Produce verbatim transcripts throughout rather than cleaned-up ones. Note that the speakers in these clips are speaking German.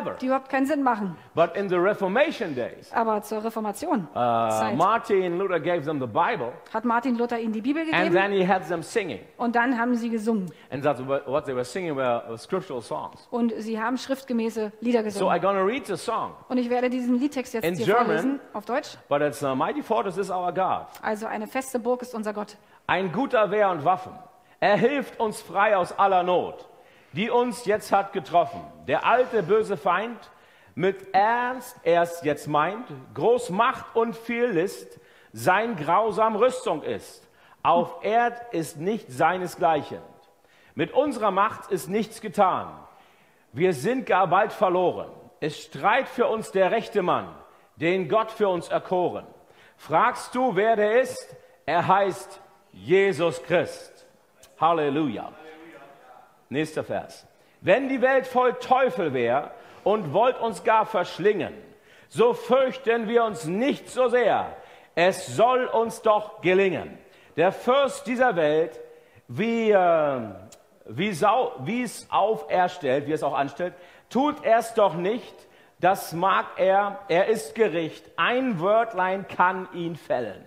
together. die überhaupt keinen Sinn machen. But in the Reformation days, Aber zur Reformation uh, Zeit Martin Luther gave them the Bible, hat Martin Luther ihnen die Bibel and gegeben then he had them singing. und dann haben sie gesungen. And that's what what they were singing were uh, scriptural songs. Und sie haben schriftgemäße Lieder So gesungen. I'm going to read the song, Und ich werde diesen Liedtext jetzt In hier German. vorlesen, auf Deutsch. but it's uh, Mighty Fortress is our God. Also eine feste Burg ist unser Gott. Ein guter Wehr und Waffen. Er hilft uns frei aus aller Not, die uns jetzt hat getroffen. Der alte böse Feind mit Ernst erst jetzt meint, groß Macht und viel List, sein grausam Rüstung ist. Auf Erd ist nicht seinesgleichen. Mit unserer Macht ist nichts getan. Wir sind gar bald verloren. Es streit für uns der rechte Mann, den Gott für uns erkoren. Fragst du, wer der ist? Er heißt Jesus Christ. Halleluja. Nächster Vers. Wenn die Welt voll Teufel wäre und wollt uns gar verschlingen, so fürchten wir uns nicht so sehr. Es soll uns doch gelingen. Der Fürst dieser Welt, wie, äh, wie, sau, wie es auferstellt, wie es auch anstellt, tut er es doch nicht. Das mag er, er ist Gericht. Ein Wörtlein kann ihn fällen.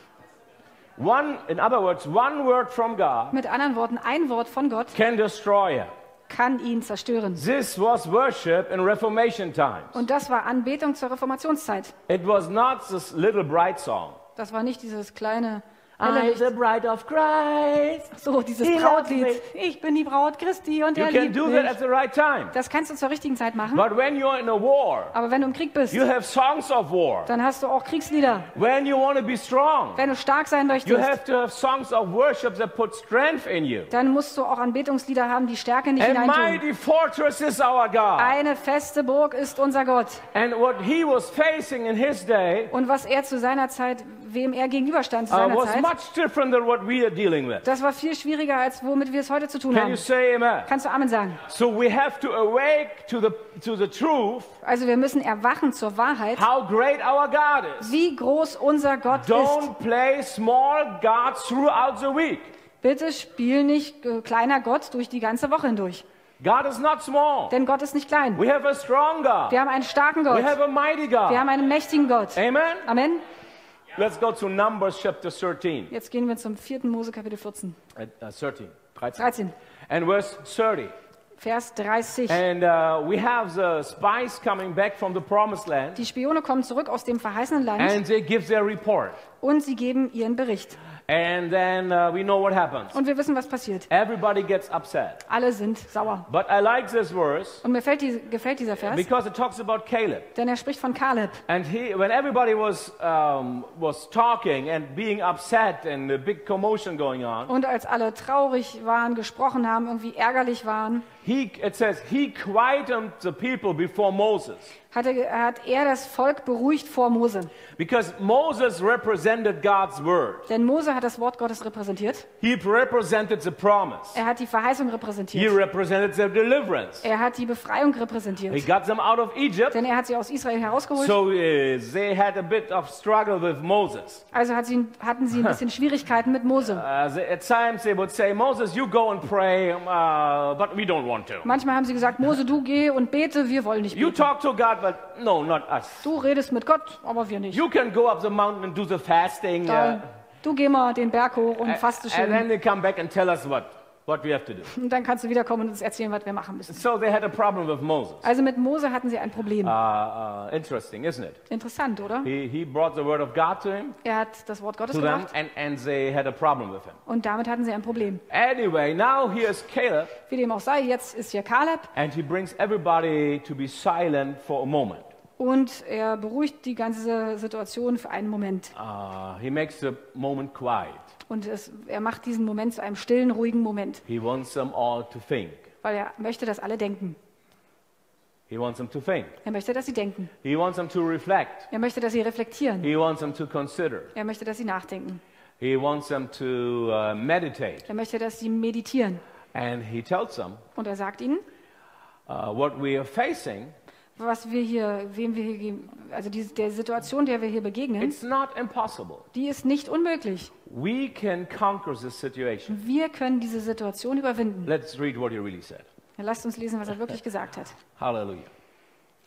One, in other words, one word from God Mit anderen Worten, ein Wort von Gott can destroy him. kann ihn zerstören. This was worship in Reformation times. Und das war Anbetung zur Reformationszeit. It was not this little bright song. Das war nicht dieses kleine helle I'm Licht. the bride of Christ. So, dieses He loves Brautlied. me. Ich bin die Braut Christi und You er can liebt do mich. that at the right time. Das kannst du zur richtigen Zeit machen. But when you're in a war, Aber wenn du im Krieg bist, you have songs of war. dann hast du auch Kriegslieder. When you want to be strong, Wenn du stark sein you möchtest, have to have songs of worship that put strength in you. dann musst du auch Anbetungslieder haben, die Stärke in dich And hineintun. mighty fortress is our God. Eine feste Burg ist unser Gott. And what he was facing in his day Und was er zu seiner Zeit, wem er gegenüberstand zu uh, seiner was Zeit, much different than what we are dealing with. das war viel schwieriger, als womit wir es heute zu tun Can haben. you say amen? Kannst du Amen sagen? So we have to awake to the to the truth Also wir müssen erwachen zur Wahrheit, how great our God is. wie groß unser Gott ist. Don't play small gods throughout the week. Bitte spiel nicht äh, kleiner Gott durch die ganze Woche hindurch. God is not small. Denn Gott ist nicht klein. We have a strong God. Wir haben einen starken Gott. We have a mighty Wir God. haben einen mächtigen Gott. Amen. Amen. Let's go to Numbers chapter thirteen. Jetzt gehen wir zum vierten Mose Kapitel vierzehn. Uh, uh, thirteen. thirteen. dreizehn. And verse thirty. Vers dreißig. And uh, we have the spies coming back from the promised land. Die Spione kommen zurück aus dem verheißenen Land And they give their report. und sie geben ihren Bericht. And then uh, we know what happens. Und wir wissen, was passiert. Everybody gets upset. Alle sind sauer. But I like this verse Und mir fällt die, gefällt dieser Vers, because it talks about Caleb. denn er spricht von Kaleb. And he, when everybody was, um, was talking and being upset and a big commotion going on, Und als alle traurig waren, gesprochen haben, irgendwie ärgerlich waren, he, it says, he quieted the people before Moses. hat er, hat er das Volk beruhigt vor Mose. Because Moses represented God's word. Denn Mose hat das Wort Gottes repräsentiert. He represented the promise. Er hat die Verheißung He repräsentiert. represented the deliverance. Er hat die Befreiung He repräsentiert. got them out of Egypt. Denn er hat sie aus Israel herausgeholt. So uh, they had a bit of struggle with Moses. Also hat sie, hatten sie ein bisschen Schwierigkeiten mit Mose. Uh, they, at times they would say, Moses, you go and pray, uh, but we don't want to. Manchmal haben sie gesagt, Mose, du geh und bete, wir wollen nicht You beten. talk to God, but no, not us. Du redest mit Gott, aber wir nicht. You can go up the mountain and do the fasting. Uh, Da, du geh mal den Berg hoch und faste and then schön. they come back and tell us what, what we have to do. Und dann kannst du wiederkommen und uns erzählen, was wir machen müssen. So they had a problem with Moses. Also mit Mose hatten sie ein Problem. Uh, uh, interesting, isn't it? Interessant, oder? He, he brought the word of God to him, Er hat das Wort Gottes to them, gebracht and, and they had a problem with him. und damit hatten sie ein Problem. Anyway, now here's Caleb, Wie dem auch sei, jetzt ist hier Kaleb and he brings everybody to be silent for a moment. und er beruhigt die ganze Situation für einen Moment. Uh, he makes the moment quiet. Und es, er macht diesen Moment zu einem stillen, ruhigen Moment, He wants them all to think. weil er möchte, dass alle denken. He wants them to think. Er möchte, dass sie denken. He wants them to reflect. Er möchte, dass sie reflektieren. He wants them to consider. Er möchte, dass sie nachdenken. He wants them to uh, meditate. Er möchte, dass sie meditieren. And he tells them Und er sagt ihnen, uh, what we are facing, was wir hier, wem wir hier, also die, der Situation, der wir hier begegnen, it's not impossible. die ist nicht unmöglich. We can conquer this situation. Wir können diese Situation überwinden. Let's read what he really said. Dann lasst uns lesen, was er wirklich gesagt hat. Hallelujah.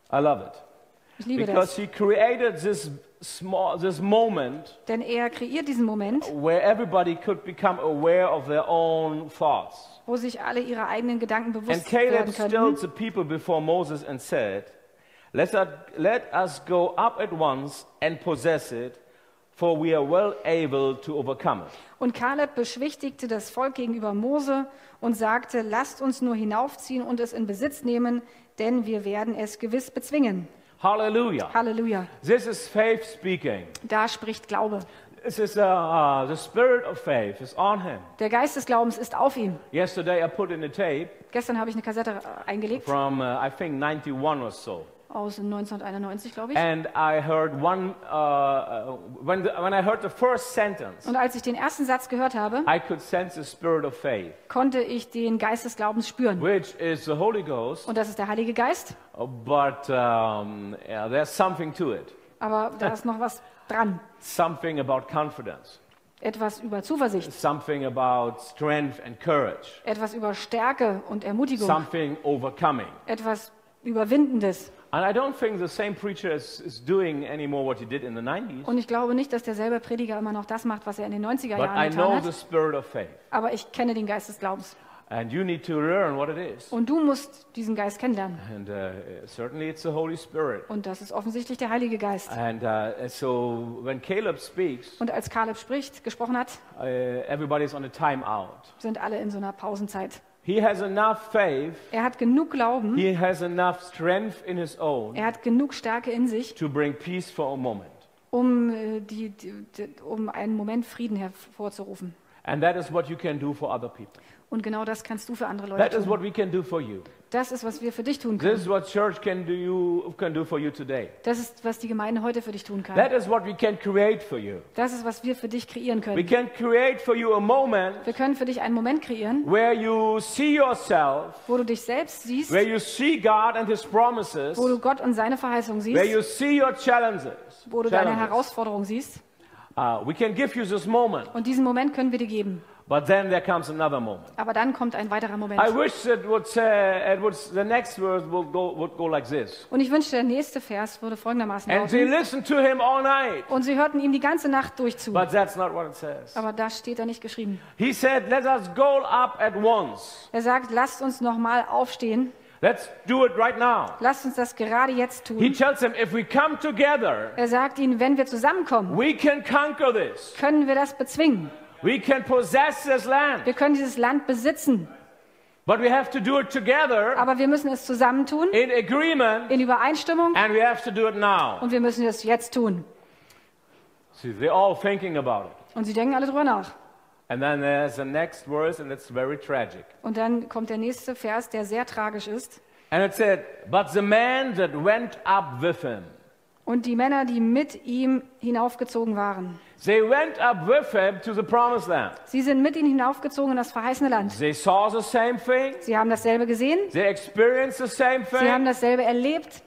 I love it. Ich liebe Because das. he created this small, this moment Denn er kreiert diesen Moment, where everybody could become aware of their own thoughts. wo sich alle ihre eigenen Gedanken And bewusst Caleb werden stilled können. the people before Moses and said, let us, let us go up at once and possess it, for we are well able to overcome it. Und Kaleb beschwichtigte das Volk gegenüber Mose und sagte, lasst uns nur hinaufziehen und es in Besitz nehmen, denn wir werden es gewiss bezwingen. Hallelujah. Halleluja. This is faith speaking. Da spricht Glaube. This is uh, uh, the spirit of faith is on him. Der Geist des Glaubens ist auf ihm. Yesterday I put in a tape Gestern habe ich eine Kassette äh, eingelegt, from uh, I think ninety-one or so. aus neunzehnhunderteinundneunzig, glaube ich. And I heard one, uh, uh, when, the, when I heard the first sentence, Und als ich den ersten Satz gehört habe, I could sense the spirit of faith, konnte ich den Geist des Glaubens spüren. which is the Holy Ghost, Und das ist der Heilige Geist, uh, but um, yeah, there's something to it, aber da ist noch was dran. something about confidence, Etwas über Zuversicht, something about strength and courage, etwas über Stärke und Ermutigung, something overcoming. etwas Überwindendes. And I don't think the same preacher is, is doing anymore what he did in the nineties, Und ich glaube nicht, dass derselbe Prediger immer noch das macht, was er in den neunziger but Jahren I know getan the hat. spirit of faith. Aber ich kenne den Geist des Glaubens. And you need to learn what it is. Und du musst diesen Geist kennenlernen. And uh, certainly it's the Holy Spirit. Und das ist offensichtlich der Heilige Geist. And uh, so when Caleb speaks, Und als Kaleb spricht, gesprochen hat, uh, everybody's on a time out. sind alle in so einer Pausenzeit. He has enough faith, Er hat genug Glauben, he has enough strength in his own er hat genug Stärke in sich, to bring peace for a moment. um, äh, die, die, die, um einen Moment Frieden hervorzurufen. And that is what you can do for other people. Und genau das kannst du für andere Leute That is tun. what we can do for you. Das ist, was wir für dich tun This können. is what church can do, you, can do for you today. Das ist, was die Gemeinde heute für dich tun kann. That is what we can create for you. Das ist, was wir für dich kreieren We können. can create for you a moment Wir können für dich einen Moment kreieren, where you see yourself, wo du dich selbst siehst, where you see God and His promises, wo du Gott und seine Verheißung where siehst, you see your challenges. wo du deine challenges. Herausforderung siehst. Uh, we can give you this moment, Und diesen Moment können wir dir geben. but then there comes another moment. Aber dann kommt ein weiterer Moment. I wish it would say, it would, the next verse would go, would go like this. Und ich wünschte, der nächste Vers würde folgendermaßen And they lauten. listened to him all night. Und sie hörten ihm die ganze Nacht durch zu. But that's not what it says. Aber das steht da nicht geschrieben. He said, let us go up at once. Er sagt, lasst uns nochmal aufstehen. Let's do it right now. Lasst uns das gerade jetzt He tun. tells them, if we come together, Er sagt ihnen, wenn wir zusammenkommen, we can conquer this. können wir das bezwingen. We can possess this land. Wir können dieses Land besitzen. But we have to do it together, Aber wir müssen es zusammentun, in agreement, in Übereinstimmung. and we have to do it now. Und wir müssen es jetzt tun. See, they're all thinking about it. Und sie denken alle drüber nach. And then there's the next verse, and it's very tragic. Und dann kommt der nächste Vers, der sehr tragisch ist. And it said, but the man that went up with him, Und die Männer, die mit ihm hinaufgezogen waren, they went up with him to the promised land. sie sind mit ihm hinaufgezogen in das verheißene Land. They saw the same thing, Sie haben dasselbe gesehen, they experienced the same sie haben thing. dasselbe erlebt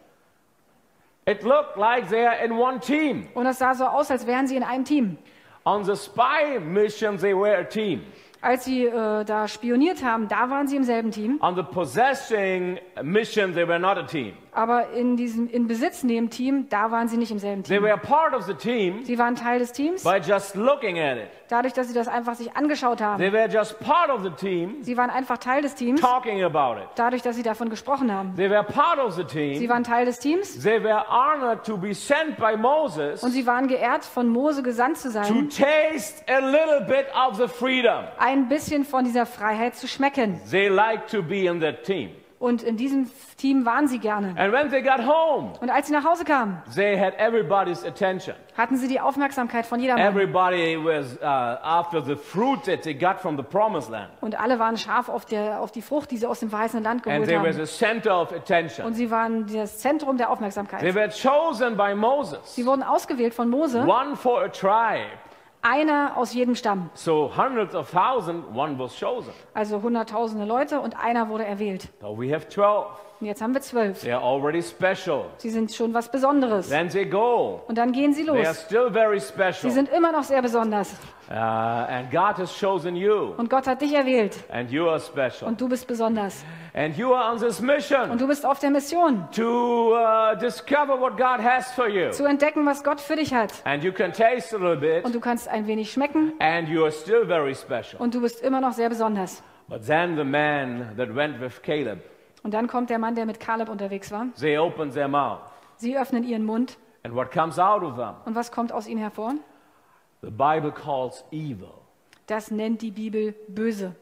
It looked like they are in one team. und es sah so aus, als wären sie in einem Team. On the spy mission, they were a team. Als sie äh, da spioniert haben, da waren sie im selben Team. On the possessing mission, they were not a team. Aber in diesem in Besitz nehmen Team, da waren sie nicht im selben They Team. were part of the team Sie waren Teil des Teams, by just looking at it. dadurch, dass sie das einfach sich angeschaut haben. They were just part of the team Sie waren einfach Teil des Teams, talking about it. dadurch, dass sie davon gesprochen haben. They were part of the Sie team. waren Teil des Teams They were honored to be sent by Moses und sie waren geehrt, von Mose gesandt zu to sein, taste a little bit of the freedom. ein bisschen von dieser Freiheit zu schmecken. They like to be in that team. Und in diesem Team waren sie gerne. And when they got home, Und als sie nach Hause kamen, they had everybody's attention. hatten sie die Aufmerksamkeit von jedermann. Everybody was uh, after the fruit that they got from the promised land. Und alle waren scharf auf, der, auf die Frucht, die sie aus dem verheißenen Land And geholt they were haben. the center of Und attention. sie waren das Zentrum der They Aufmerksamkeit. were chosen by Moses. Sie wurden ausgewählt von Mose, One for a tribe. einer aus jedem Stamm. So hundreds of thousands, one was chosen. Also hunderttausende Leute und einer wurde erwählt. So we have twelve. Und jetzt haben wir zwölf. They are already special. Sie sind schon was Besonderes. Then they go. Und dann gehen sie They are los. still very Sie special. sind immer noch sehr besonders. Uh, and God has chosen you. Und Gott hat dich erwählt. And you are special. Und du bist besonders. And you are on this mission Und du bist auf der Mission, to uh, discover what God has for you. zu entdecken, was Gott für dich hat. And you can taste a little bit. Und du kannst ein wenig schmecken. And you are still very special. Und du bist immer noch sehr besonders. But then the man that went with Caleb, Und dann kommt der Mann, der mit Kaleb unterwegs war. they opened their mouth. Sie öffnen ihren Mund. And what comes out of them? Und was kommt aus ihnen hervor? The Bible calls evil. Das nennt die Bibel böse.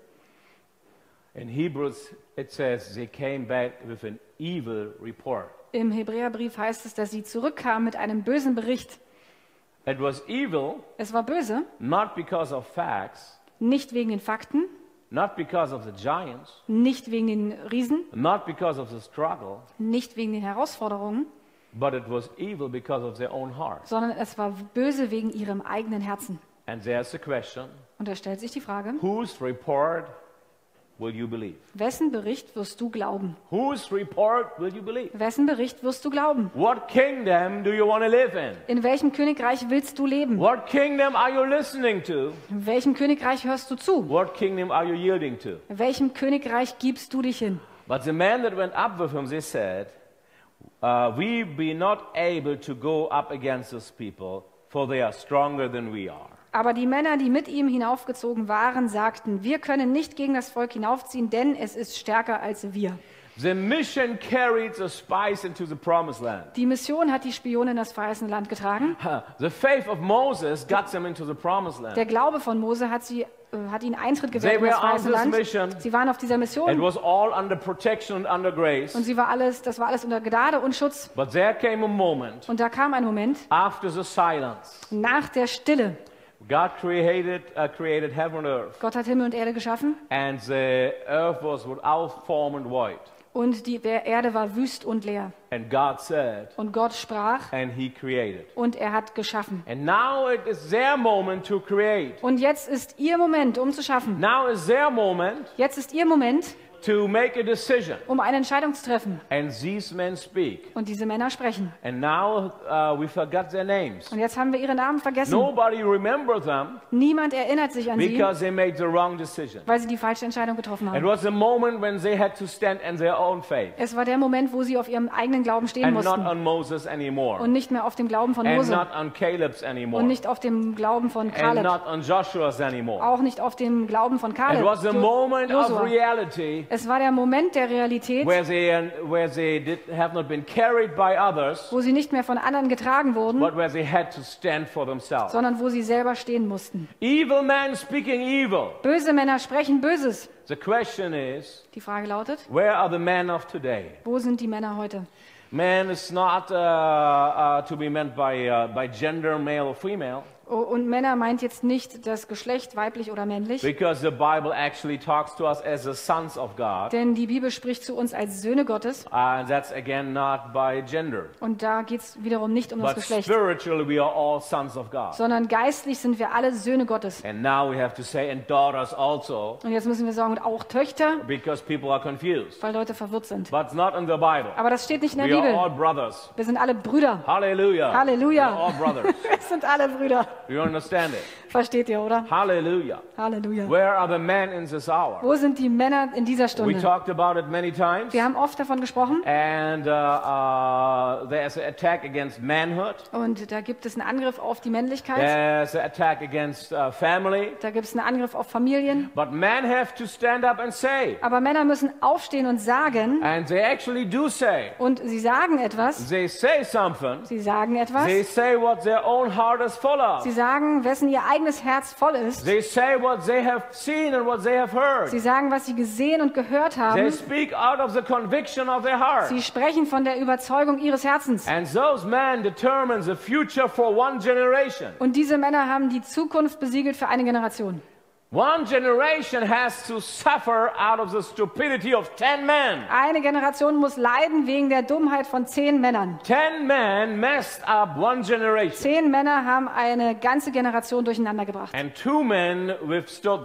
In Hebrews, it says they came back with an evil report. Im Hebräerbrief heißt es, dass sie zurückkamen mit einem bösen Bericht. It was evil Es war böse, not because of facts, nicht wegen den Fakten, not because of the giants, nicht wegen den Riesen, not because of the struggle, nicht wegen den Herausforderungen, but it was evil because of their own heart. sondern es war böse wegen ihrem eigenen Herzen. And there's the question, Und da stellt sich die Frage, whose report will you believe? wessen Bericht wirst du glauben? Whose report will you believe? Wessen Bericht wirst du glauben? What kingdom do you want to live in? In welchem Königreich willst du leben? What kingdom are you listening to? In welchem Königreich hörst du zu? What kingdom are you yielding to? In welchem Königreich gibst du dich hin? But the men that went up with him, they said, uh, we be not able to go up against these people, for they are stronger than we are. Aber die Männer, die mit ihm hinaufgezogen waren, sagten, wir können nicht gegen das Volk hinaufziehen, denn es ist stärker als wir. The mission carried the spies into the promised land. Die Mission hat die Spione in das verheißene Land getragen. Huh. The faith of Moses got them into the promised land. Der Glaube von Mose hat, sie, äh, hat ihnen Eintritt gewährt They in das were on verheißene this Land. mission. Sie waren auf dieser It Mission was all under protection and under grace. und sie war alles, das war alles unter Gnade und Schutz. But there came a moment Und da kam ein Moment after the silence. nach der Stille. God created, uh, created heaven and earth, Gott hat Himmel und Erde geschaffen and the earth was without form and void. und die Erde war wüst und leer. And God said, Und Gott sprach and He created. und er hat geschaffen. And now it is their moment to create. Und jetzt ist ihr Moment, um zu schaffen. Now is their moment Jetzt ist ihr Moment, to make a decision. um eine Entscheidung zu treffen. And these men speak. Und diese Männer sprechen. And now uh, we forgot their names. Und jetzt haben wir ihre Namen vergessen. Nobody remembers them Niemand erinnert sich an sie, because they made the wrong decision. weil sie die falsche Entscheidung getroffen It haben. was a moment when they had to stand in their own faith Es war der Moment, wo sie auf ihrem eigenen Glauben stehen and not mussten on Moses anymore, und nicht mehr auf dem Glauben von and Mose not on Caleb's anymore, und nicht auf dem Glauben von and Kaleb, not on Joshua's anymore. auch nicht auf dem Glauben von It Kaleb. was a Jo- moment of Josua. reality Es war der Moment der Realität, where they, where they did, have not been carried by others, wo sie nicht mehr von anderen getragen wurden, but where they had to stand for themselves. sondern wo sie selber stehen mussten. Evil men speaking evil. Böse Männer sprechen Böses. The question is, Die Frage lautet, where are the men of today? wo sind die Männer heute? Man is not uh, uh, to be meant by, uh, by gender, male or female, Oh, und Männer meint jetzt nicht das Geschlecht, weiblich oder männlich, because the Bible actually talks to us as the sons of God. denn die Bibel spricht zu uns als Söhne Gottes. Uh, that's again not by gender, Und da geht es wiederum nicht um das but Geschlecht, spiritually we are all sons of God. sondern geistlich sind wir alle Söhne Gottes. And now we have to say, and daughters also, Und jetzt müssen wir sagen, und auch Töchter, because people are confused. weil Leute verwirrt sind. But it's not in the Bible. Aber das steht nicht in der We are all Bibel. brothers. Wir sind alle Brüder. Hallelujah. Halleluja. We are all brothers. Wir sind alle Brüder. You understand it? Versteht ihr, oder? Hallelujah. Halleluja. Where are the men in this hour? Wo sind die Männer in dieser We Stunde? talked about it many times. Wir haben oft davon gesprochen. And uh, uh, there's an attack against manhood. Und da gibt es einen Angriff auf die Männlichkeit. There's an attack against uh, family. Da gibt es einen Angriff auf Familien. But men have to stand up and say. Aber Männer müssen aufstehen und sagen. And they actually do say. Und sie sagen etwas. They say something. Sie sagen etwas. They say what their own heart is full of. Sie sagen, wessen ihr eigenes Herz voll ist. They say what they have seen and what they have heard. Sie sagen, was sie gesehen und gehört They haben. speak out of the conviction of their heart. Sie sprechen von der Überzeugung ihres Herzens. And those men determine the future for one generation. Und diese Männer haben die Zukunft besiegelt für eine Generation. One generation has to suffer out of the stupidity of ten men. Eine Generation muss leiden wegen der Dummheit von zehn Männern. Ten men messed up one generation. Zehn Männer haben eine ganze Generation durcheinander gebracht. And two men withstood them.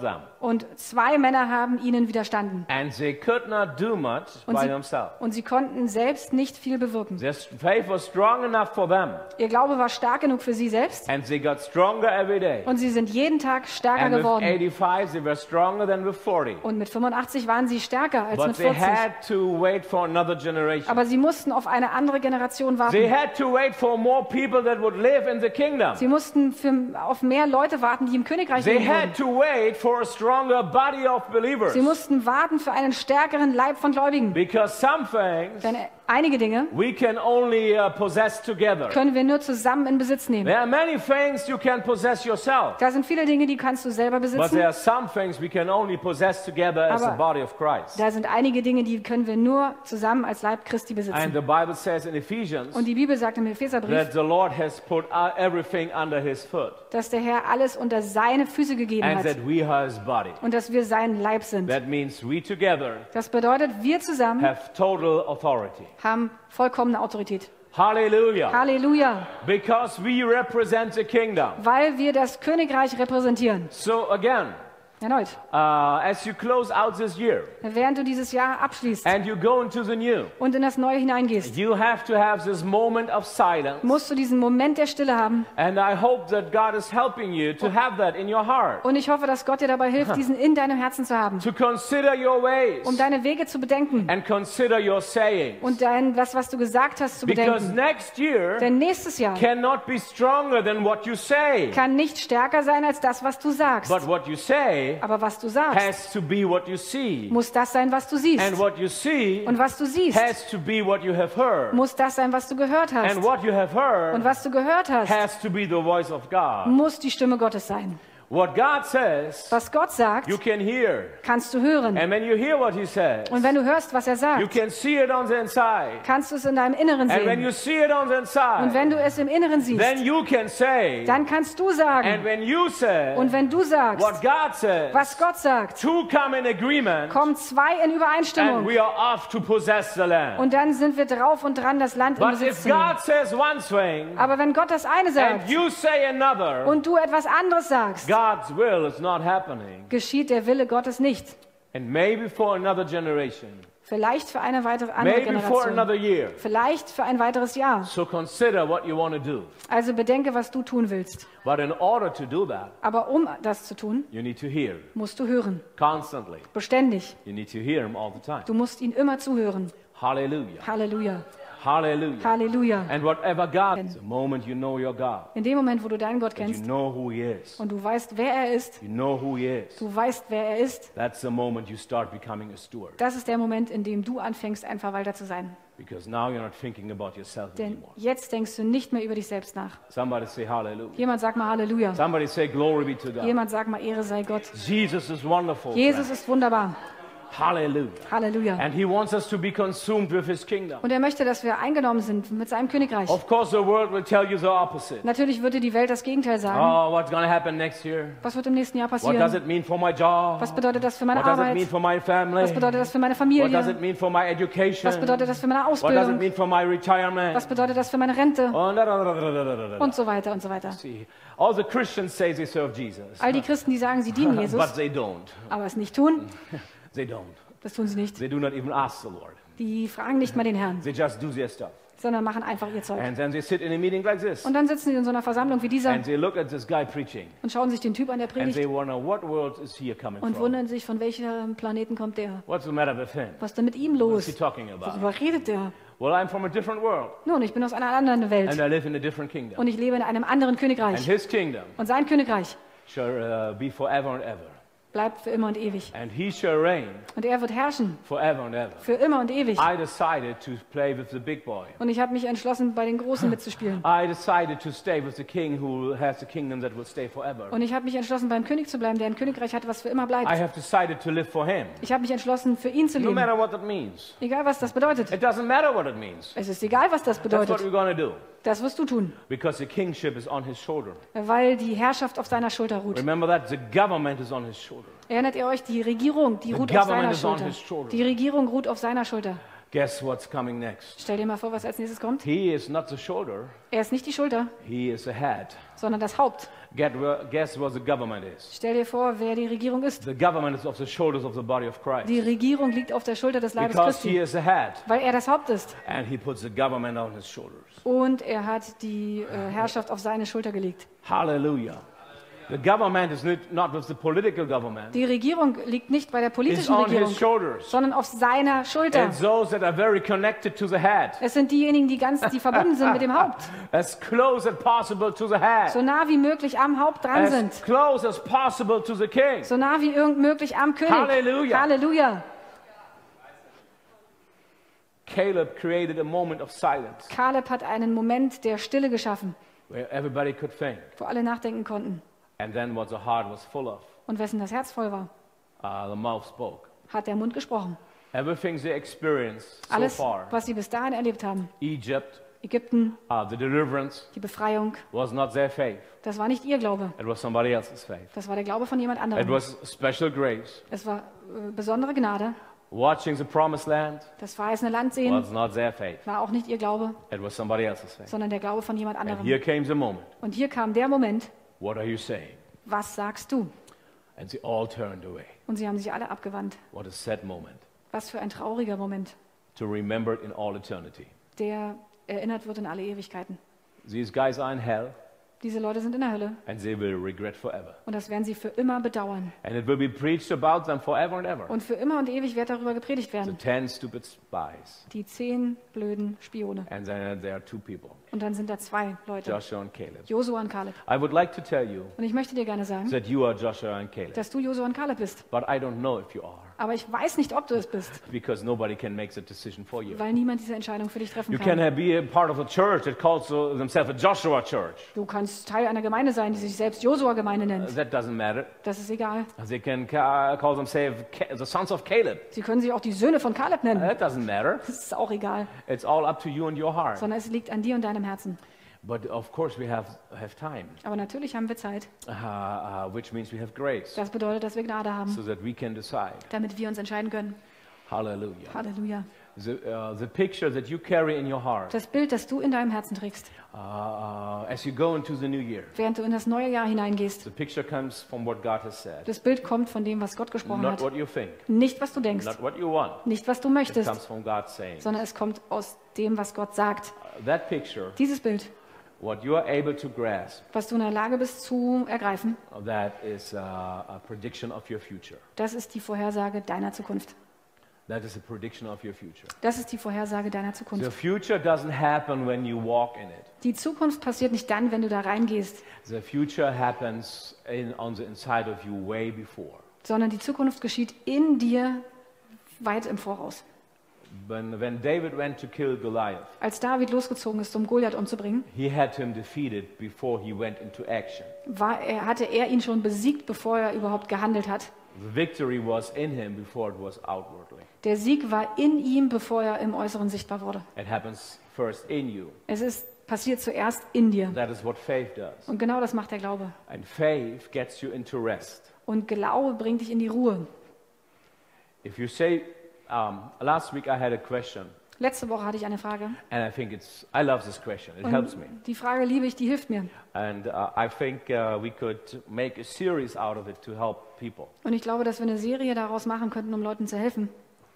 Und zwei Männer haben ihnen widerstanden. And they could not do much Und by sie, themselves. und sie konnten selbst nicht viel bewirken. Their faith was strong enough for them. Ihr Glaube war stark genug für sie selbst. And they got stronger every day. Und sie sind jeden Tag stärker And with geworden. eighty-five, they were stronger than with forty. Und mit fünfundachtzig waren sie stärker als But mit they vierzig. had to wait for another generation. Aber sie mussten auf eine andere Generation They warten. had to wait for more people that would live in the kingdom. Sie mussten für, auf mehr Leute warten, die im Königreich They leben würden. had to wait for a stronger body of believers. Sie mussten warten für einen stärkeren Leib von Gläubigen. Because some things Denn einige Dinge we can only uh, possess together. können wir nur zusammen in Besitz nehmen. There are many things you can possess yourself. Da sind viele Dinge, die kannst du selber But besitzen. there are some things we can only possess together as the Aber body of Christ. da sind einige Dinge, die können wir nur zusammen als Leib Christi And besitzen. the Bible says in Ephesians Und die Bibel sagt im Epheserbrief, that the Lord has put uh, everything under his foot. dass der Herr alles unter seine Füße gegeben And hat that we are his body. und dass wir sein Leib sind. That means we together Das bedeutet, wir zusammen have total authority. haben vollkommene Autorität. Hallelujah. Halleluja, Because we represent the kingdom. weil wir das Königreich repräsentieren. So again, Erneut, uh, as you close out this year während du dieses Jahr abschließt and you go into the new, und in das Neue hineingehst, you have to have this moment of silence. musst du diesen Moment der Stille haben. And I hope that God is helping you to have that in your heart. Und ich hoffe, dass Gott dir dabei hilft, diesen in deinem Herzen zu haben, To consider your ways um deine Wege zu bedenken and consider your sayings. und dein, das, was du gesagt hast, zu Because bedenken. next year Denn nächstes Jahr cannot be stronger than what you say. kann nicht stärker sein als das, was du sagst. But what you say Aber was du sagst, has to be what you see. muss das sein, was du siehst. And what you see Und was du siehst, has to be what you have heard. muss das sein, was du gehört hast. And what you have Und heard was du gehört hast, has to be the voice of God. muss die Stimme Gottes sein. What God says, Was Gott sagt, you can hear. kannst du hören. And when you hear what He says, Und wenn du hörst, was er you sagt, can see it on the inside. kannst du es in deinem Inneren And when sehen. you see it on the Und inside, wenn du es im Inneren then siehst, you can say, dann kannst du and sagen. when you say Und wenn du sagst, what God says, was Gott sagt, two come in agreement, kommen zwei in and Übereinstimmung. we are off to possess the land. Und dann sind wir drauf und dran, das Land in But Besitz if zu nehmen. God says one thing, Aber wenn Gott das eine and sagt you say another, und du etwas anderes sagst, God's will is not happening. geschieht der Wille Gottes nicht. And maybe for another generation, Vielleicht für eine weitere andere maybe for Generation. another year. Vielleicht für ein weiteres Jahr. So consider what you want to do. Also bedenke, was du tun willst. But in order to do that, Aber um das zu tun, you need to hear musst du hören. constantly. Beständig. You need to hear Him all the time. Du musst ihn immer zuhören. Hallelujah. Halleluja. Hallelujah. Halleluja. And whatever God, the moment you know your God, In dem Moment, wo du deinen Gott that you kennst know who He is, und du weißt, wer er ist, you know who He is, du weißt, wer er ist, that's the moment you start becoming a steward. das ist der Moment, in dem du anfängst, ein Verwalter zu sein. Because now you're not thinking about yourself Denn anymore. jetzt denkst du nicht mehr über dich selbst nach. Somebody say hallelujah. Jemand sagt mal Halleluja. Somebody say glory be to God. Jemand sagt mal Ehre sei Gott. Jesus is wonderful. Jesus ist wunderbar. Hallelujah. Halleluja. And He wants us to be consumed with His kingdom. Und er möchte, dass wir eingenommen sind mit seinem Königreich. Of course, the world will tell you the opposite. Natürlich würde die Welt das Gegenteil sagen. Oh, what's going to happen next year? Was wird im nächsten Jahr What does passieren? it mean for my job? Was bedeutet das für meine What does it mean Arbeit? for my family? Was bedeutet das für meine What does it Familie? mean for my education? Was bedeutet das für meine What does it Ausbildung? mean for my retirement? Was bedeutet das für meine Rente? Und da, da, da, da, da, da, da. Und so weiter und so weiter. See, all the Christians say they serve Jesus, All die Christen, die sagen, sie dienen but Jesus, they don't. aber es nicht tun, They don't. das tun sie nicht. They do not even ask the Lord. Die fragen nicht mal den Herrn, They just do their stuff. sondern machen einfach ihr Zeug. And then they sit in a meeting like this, Und dann sitzen sie in so einer Versammlung wie dieser and they look at this guy preaching, und schauen sich den Typ an, der and predigt they wonder, what world is he coming und from? wundern sich, von welchem Planeten kommt der? What's the matter with him? Was ist denn mit ihm What's he los? talking about? Worüber redet der? Well, I'm from a different world, Nun, ich bin aus einer anderen and Welt I live in a different kingdom. und ich lebe in einem anderen And Königreich. his kingdom Und sein Königreich shall uh, be forever and ever. bleibt für immer und ewig. And he shall reign Und er wird herrschen forever and ever. für immer und ewig. I decided to play with the big boy. Und ich habe mich entschlossen, bei den Großen mitzuspielen. I decided to stay with the king who has a kingdom that will stay forever. Und ich habe mich entschlossen, beim König zu bleiben, der ein Königreich hat, was für immer I bleibt. have decided to live for him. Ich habe mich entschlossen, für ihn zu No leben. matter what that means. Egal, was das bedeutet. It doesn't matter what it means. Es ist egal, was das That's what bedeutet. we're going to do. Das wirst du tun, Because the kingship is on his shoulder. weil die Herrschaft auf seiner Schulter ruht. Remember that? The government is on his shoulder. Erinnert ihr euch, die Regierung, die The ruht auf seiner government is on Schulter. his shoulder. Die Regierung ruht auf seiner Schulter. Guess what's coming next? Stell dir mal vor, was als nächstes kommt. He is not the shoulder, Er ist nicht die Schulter, he is the head. sondern das Haupt. Get, guess what the government is? Stell dir vor, wer die Regierung ist. The government is of the shoulders of the body of Christ. Die Regierung liegt auf der Schulter des Leibes Because he Christi, is the head, weil er das Haupt ist. and he puts the government on his shoulders. Und er hat die äh, Herrschaft auf seine Schulter gelegt. Hallelujah. The government is not, not with the political government. Die Regierung liegt nicht bei der It's politischen on Regierung, his shoulders. sondern auf seiner Schulter. And those that are very connected to the head. Es sind diejenigen, die ganz, die verbunden sind mit dem Haupt, As close as possible to the head. so nah wie möglich am Haupt dran As sind, close as possible to the king. so nah wie irgend möglich am König. Halleluja. Halleluja. Caleb created a moment of silence Kaleb hat einen Moment der Stille geschaffen, where everybody could think. wo alle nachdenken konnten. And then what the heart was full of, Und wessen das Herz voll war, uh, the mouth spoke. hat der Mund gesprochen. Everything they experienced so Alles, far, was sie bis dahin erlebt haben, Egypt, Ägypten, uh, the deliverance, die Befreiung, was not their faith. das war nicht ihr Glaube, It was somebody else's faith. das war der Glaube von jemand It anderem. was special grace. Es war äh, besondere Gnade. Watching the promised land Das verheißene Land sehen was not their faith. war auch nicht ihr Glaube, It was somebody else's faith. sondern der Glaube von jemand And anderem. here came the moment. Und hier kam der Moment, What are you saying? was sagst du? And they all turned away. Und sie haben sich alle abgewandt. What a sad moment. Was für ein trauriger Moment, To remember it in all eternity. der erinnert wird in alle Ewigkeiten. These guys are in hell Diese Leute sind in der Hölle and they will regret forever. und das werden sie für immer bedauern. And it will be preached about them forever and ever. Und für immer und ewig wird darüber gepredigt The werden. ten stupid spies. Die zehn blöden Spione. And then there are two people, Und dann sind da zwei Leute, Joshua and Caleb. Josua und Kaleb. I would like to tell you Und ich möchte dir gerne sagen, that you are Joshua and Caleb. dass du Josua und Kaleb bist. But I don't know if you are, Aber ich weiß nicht, ob du es bist, because nobody can make the decision for you. weil niemand diese Entscheidung für dich treffen You can kann. be a part of a church that calls themselves a Joshua church. Du kannst Teil einer Gemeinde sein, die sich selbst Josua-Gemeinde nennt. That doesn't matter. Das ist egal. They can ca- call themselves Ca- the sons of Caleb. Sie können sich auch die Söhne von Kaleb nennen. That doesn't matter. Das ist auch egal. It's all up to you and your heart. Sondern es liegt an dir und deinem Herzen. But of course we have, have time, Aber natürlich haben wir Zeit. uh, uh, which means we have grace, Das bedeutet, dass wir Gnade haben, so that we can decide. damit wir uns entscheiden können. Hallelujah. Halleluja. The, uh, the picture that you carry in your heart Das Bild, das du in deinem Herzen trägst, uh, uh, as you go into the new year, während du in das neue Jahr hineingehst. the picture comes from what God has said. Das Bild kommt von dem, was Gott gesprochen Not hat. what you think, Nicht, was du denkst. not what you want. Nicht, was du It möchtest. comes from God saying. Sondern es kommt aus dem, was Gott sagt. Uh, That picture, Dieses Bild, what you are able to grasp, was du in der Lage bist zu ergreifen, uh, that is uh, a prediction of your future. das ist die Vorhersage deiner Zukunft. That is a prediction of your future. Das ist die Vorhersage deiner The Zukunft. future doesn't happen when you walk in it. Die Zukunft passiert nicht dann, wenn du da reingehst, The future happens in, on the inside of you way before. sondern die Zukunft geschieht in dir weit im Voraus. When, when David went to kill Goliath, Als David losgezogen ist, um Goliath umzubringen, he had him defeated before he went into action. war er, hatte er ihn schon besiegt, bevor er überhaupt gehandelt hat. The victory was in him before it was outwardly. Der Sieg war in ihm, bevor er im Äußeren sichtbar wurde. It happens first in you. Es ist passiert zuerst in dir. That is what faith does. Und genau das macht der Glaube. And faith gets you into rest. Und Glaube bringt dich in die Ruhe. If you say, um, last week I had a question, Letzte Woche hatte ich eine Frage. and I think it's, I love this question. It helps me. Und die Frage liebe ich, die hilft mir. And uh, I think uh, we could make a series out of it to help people. Und ich glaube, dass wir eine Serie daraus machen könnten, um Leuten zu helfen.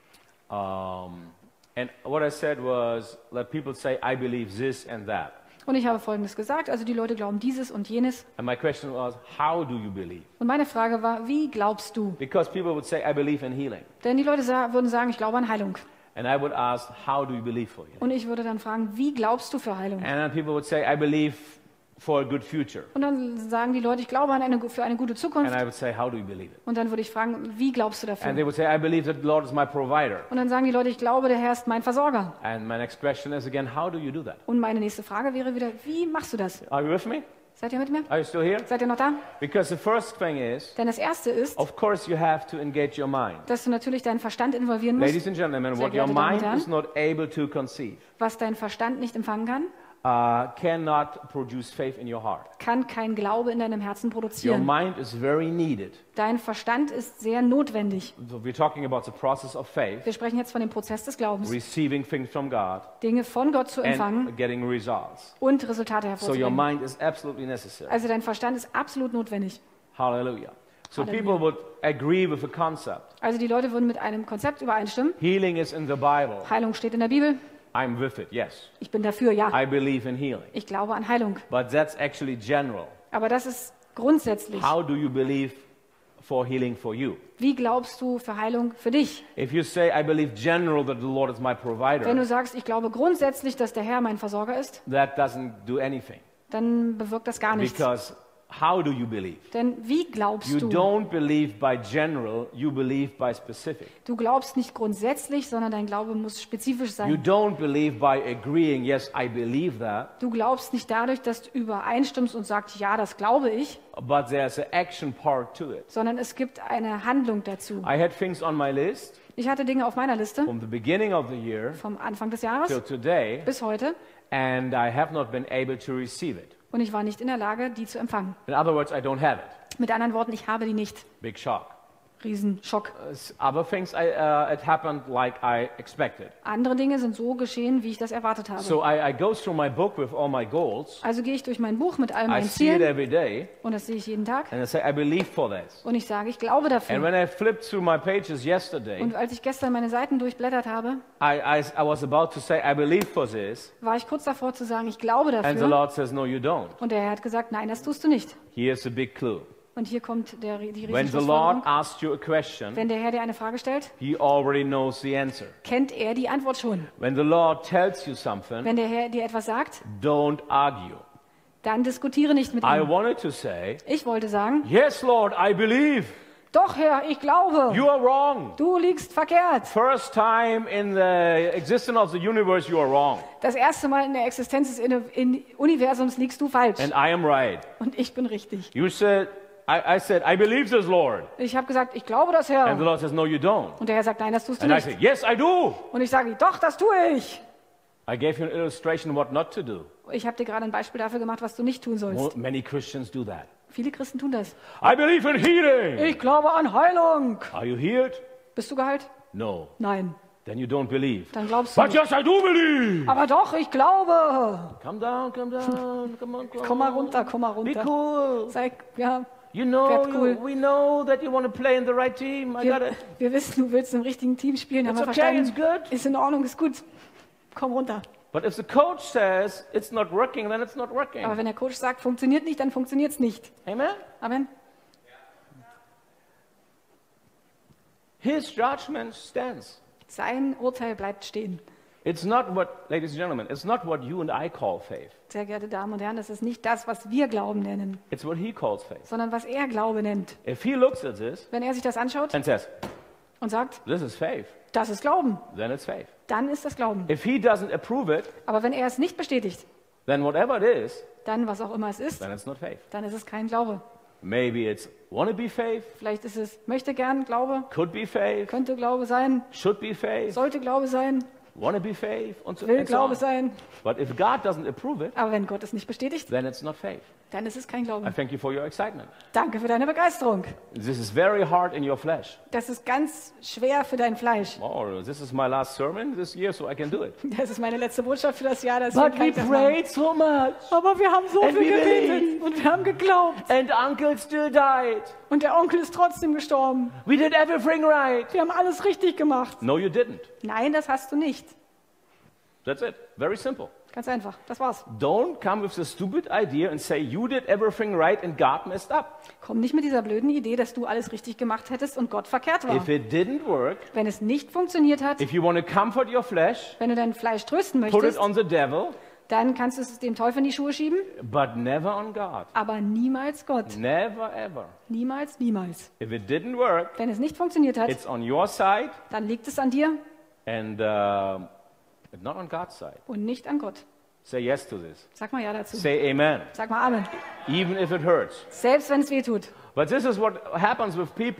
Um, and what I said was, let people say, I believe this and that. Und ich habe Folgendes gesagt, also die Leute glauben dieses und jenes. And my question was, how do you believe? Und meine Frage war, wie glaubst du? Because people would say, I believe in healing. Denn die Leute sa- würden sagen, ich glaube an Heilung. And I would ask, how do you believe for healing? Und ich würde dann fragen, wie glaubst du für Heilung? And then people would say, I believe for a good future. Und dann sagen die Leute, ich glaube an eine, für eine gute And Zukunft. I would say, how do you believe it? Und dann würde ich fragen, wie glaubst du And dafür? they would say, I believe that the Lord is my provider. Und dann sagen die Leute, ich glaube, der Herr ist mein Versorger. And my next question is again, how do you do that? Und meine nächste Frage wäre wieder, wie machst du das? Are you with me? Seid ihr mit mir? Are you still here? Seid ihr noch da? Because the first thing is, Denn das Erste ist, of course, you have to engage your mind. dass du natürlich deinen Verstand involvieren musst, Ladies and gentlemen, Sehr what your geehrte Damen und mind Herren. is not able to conceive, was dein Verstand nicht empfangen kann, uh, cannot produce faith in your heart. kann kein Glaube in deinem Herzen Your produzieren. mind is very needed. Dein Verstand ist sehr notwendig. So we're talking about the process of faith, Wir sprechen jetzt von dem Prozess des Glaubens, receiving things from God, Dinge von Gott zu empfangen and getting results. und Resultate So your hervorzubringen. mind is absolutely necessary. Also dein Verstand ist absolut notwendig. Hallelujah. So Hallelujah. people would agree with the concept. Also die Leute würden mit einem Konzept übereinstimmen. Healing is in the Bible. Heilung steht in der Bibel. I'm with it, yes. Ich bin dafür, ja. I believe in healing. Ich glaube an Heilung. But that's actually general. Aber das ist grundsätzlich. How do you believe for healing for you? Wie glaubst du für Heilung für dich? If you say, I believe general that the Lord is my Wenn provider, du sagst, ich glaube grundsätzlich, dass der Herr mein Versorger ist, that doesn't do anything. dann bewirkt das gar nichts. Because how do you believe? Denn wie glaubst You du? don't believe by general, you believe by specific. Du glaubst nicht grundsätzlich, sondern dein Glaube muss spezifisch You sein. don't believe by agreeing, yes, I believe that, Du glaubst nicht dadurch, dass du übereinstimmst und sagst, ja, das glaube ich, but there's an action part to it. sondern es gibt eine Handlung dazu. I had things on my list Ich hatte Dinge auf meiner Liste from the beginning of the year vom Anfang des till Jahres today, bis heute and I have not been able to receive it. und ich war nicht in der Lage, die zu empfangen. In other words, I don't have it. Mit anderen Worten, ich habe die nicht. Big shock. Riesenschock. Uh, s- Other things, I, uh, it happened like I expected. Andere Dinge sind so geschehen, wie ich das erwartet habe. So I, I go through my book with all my goals. Also gehe ich durch mein Buch mit all I meinen see it Zielen every day, und das sehe ich jeden Tag and I say, I believe for this. und ich sage, ich glaube And dafür. when I flipped through my pages yesterday, Und als ich gestern meine Seiten durchblättert habe, I, I, I was about to say, I believe for this, war ich kurz davor zu sagen, ich glaube and the dafür. Lord says, no, you don't. Und der Herr hat gesagt, nein, das tust du nicht. Here's a big clue. Und hier kommt der, die When the Lord Riesenschlussfolgerung. asks you a question, Wenn der Herr dir eine Frage stellt, He already knows the answer. kennt er die Antwort schon. When the Lord tells you something, Wenn der Herr dir etwas sagt, don't argue. dann diskutiere nicht mit I ihm. wanted to say, Ich wollte sagen, yes, Lord, I believe. doch Herr, ich glaube, You are wrong. du liegst verkehrt. First time in the existence of the universe, you are wrong. Das erste Mal in der Existenz des In- in Universums liegst du falsch. And I am right. Und ich bin richtig. You said, I, I said, I believe this, Lord. Ich habe gesagt, ich glaube das, And the Herr. Lord says, no, you don't. Und der Herr sagt, nein, das tust du And I nicht. said, yes, I do. Und ich sage, doch, das tue ich. I gave you an illustration what not to do. Ich habe dir gerade ein Beispiel dafür gemacht, was du nicht tun Well, sollst. many Christians do that. Viele Christen tun das. I believe in healing. Ich glaube an Heilung. Are you healed? Bist du geheilt? No. Nein. Then you don't believe. Dann glaubst du But nicht. yes, I do believe. Aber doch, ich glaube. Come down, come down, come on, come Komm mal on. runter, komm mal Be runter. cool. Sei, ja, You know, Werd cool. you, we know that you want to play in the right team. I got wir, it. wir wissen, du willst im richtigen Team spielen, haben It's wir okay, it's verstanden. good. Ist in Ordnung, ist gut. Komm runter. But if the coach says it's not working, then it's not working. Aber wenn der Coach sagt, funktioniert nicht, dann funktioniert es nicht. Amen? Amen. His judgment stands. Sein Urteil bleibt stehen. It's not what, ladies and gentlemen, it's not what you and I call faith. Sehr geehrte Damen und Herren, das ist nicht das, was wir Glauben nennen, It's what he calls faith. sondern was er Glaube nennt. If he looks at this Wenn er sich das anschaut and says, und sagt, this is faith, das ist Glauben, then it's faith. dann ist das Glauben. If he doesn't approve it, Aber wenn er es nicht bestätigt, then whatever it is, dann, was auch immer es ist, then it's not faith. dann ist es kein Glaube. Maybe it's wannabe faith, Vielleicht ist es, möchte gern Glaube, could be faith, könnte Glaube sein, should be faith, sollte Glaube sein, wannabe faith, und so, will and so Glaube on. sein. But if God doesn't approve it, Aber wenn Gott es nicht bestätigt, then it's not faith. dann ist es kein I Glaube. thank you for your excitement. Danke für deine Begeisterung. This is very hard in your flesh. Das ist ganz schwer für dein Fleisch. Oh, this is my last sermon this year, so I can do it. Das ist meine letzte Botschaft für das Jahr. Deswegen But kann we ich das machen. prayed so much, Aber wir haben so And viel we gebetet believed. und wir haben geglaubt. and uncle still died. Und der Onkel ist trotzdem gestorben. We did everything right. Wir haben alles richtig gemacht. No, you didn't. Nein, das hast du nicht. That's it. Very simple. Ganz einfach. Das war's. Don't come with the stupid idea and say you did everything right and God messed up. Komm nicht mit dieser blöden Idee, dass du alles richtig gemacht hättest und Gott verkehrt war. If it didn't work, Wenn es nicht funktioniert hat, if you want to comfort your flesh, wenn du dein Fleisch trösten put it möchtest, on the devil, dann kannst du es dem Teufel in die Schuhe schieben, but never on God. aber niemals Gott. Never ever. Niemals, niemals. If it didn't work, Wenn es nicht funktioniert hat, it's on your side dann liegt es an dir and uh, not on God's side. und nicht an Gott. Say yes to this. Sag mal ja dazu. Say amen, Sag mal Amen. even if it hurts. Selbst wenn es weh tut. But this is what happens with people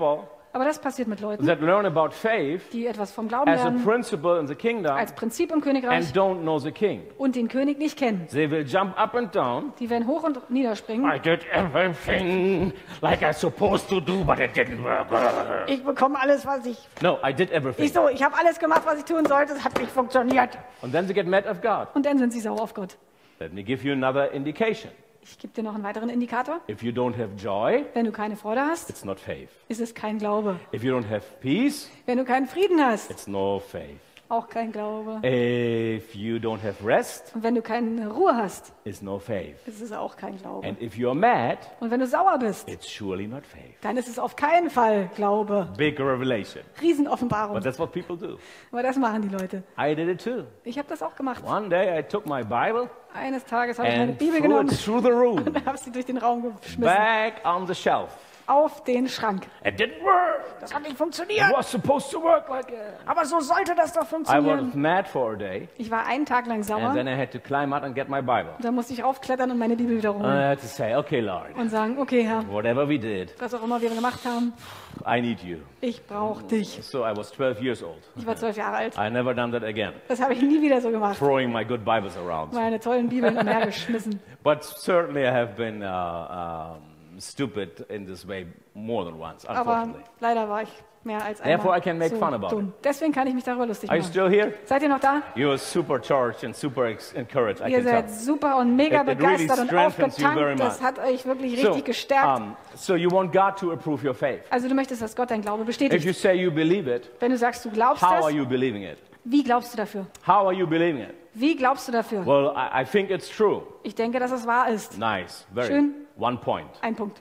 Aber das passiert mit Leuten, that learn about faith die etwas vom Glauben as a lernen, principle in the kingdom als Prinzip im and Königreich don't know the king. und den König nicht kennen. They will jump up and down. Die werden hoch und niederspringen. I did everything like I supposed to do, but it didn't work. Ich bekomme alles, was ich... No, I did everything. Ich so, ich habe alles gemacht, was ich tun sollte, es hat nicht funktioniert. And then they get mad at God. Und dann sind sie sauer auf Gott. Let me give you another indication. Ich gebe dir noch einen weiteren Indikator. If you don't have joy, Wenn du keine Freude hast, it's not faith. ist es kein Glaube. If you don't have peace, Wenn du keinen Frieden hast, it's no faith. auch kein Glaube. If you don't have rest, Und wenn du keine Ruhe hast, it's no faith. ist es auch kein Glaube. And if you're mad, Und wenn du sauer bist, it's surely not faith. dann ist es auf keinen Fall Glaube. Big revelation. Riesenoffenbarung. But that's what people do. Aber das machen die Leute. I did it too. Ich habe das auch gemacht. One day I took my Bible Eines Tages habe ich meine and Bibel threw genommen it through the room, und habe sie durch den Raum geschmissen. back on the shelf. Auf den Schrank. It didn't work. Das hat nicht It funktioniert. was supposed to work like that. Aber so sollte das doch I was funktionieren. mad for a day, Ich war einen Tag lang and sauer. then I had to climb out and get my Bible. Da musste ich raufklettern und meine Bibel wieder And I holen. had to say, okay, Lord, Und sagen, okay Herr, whatever we did, was auch immer wir gemacht haben, I need you. ich brauche dich. So I was twelve years old. Ich war zwölf Jahre alt. I never done that again, Das habe ich nie wieder so gemacht. throwing my good Bibles around. Meine tollen Bibeln umhergeschmissen. But certainly I have been uh, um, stupid in this way more than once, Aber unfortunately. leider war ich mehr als Therefore, I einmal can make so fun about dumm. Deswegen kann ich mich darüber lustig Are you machen. still here? Seid ihr noch da? You are supercharged and super ex- encouraged, I Ihr can tell. seid super und mega It- it really begeistert und strengthens you very aufgetankt. Das much. hat euch wirklich So, richtig gestärkt. um, so you want God to approve your faith. Also du möchtest, dass Gott dein Glaube If bestätigt. you say you believe it, Wenn du sagst, du glaubst how are das, you believing it? wie glaubst du dafür? How are you believing it? Wie glaubst du dafür? Well, I, I think it's true. Ich denke, dass es wahr ist. Nice, very. Schön. One point. Ein Punkt.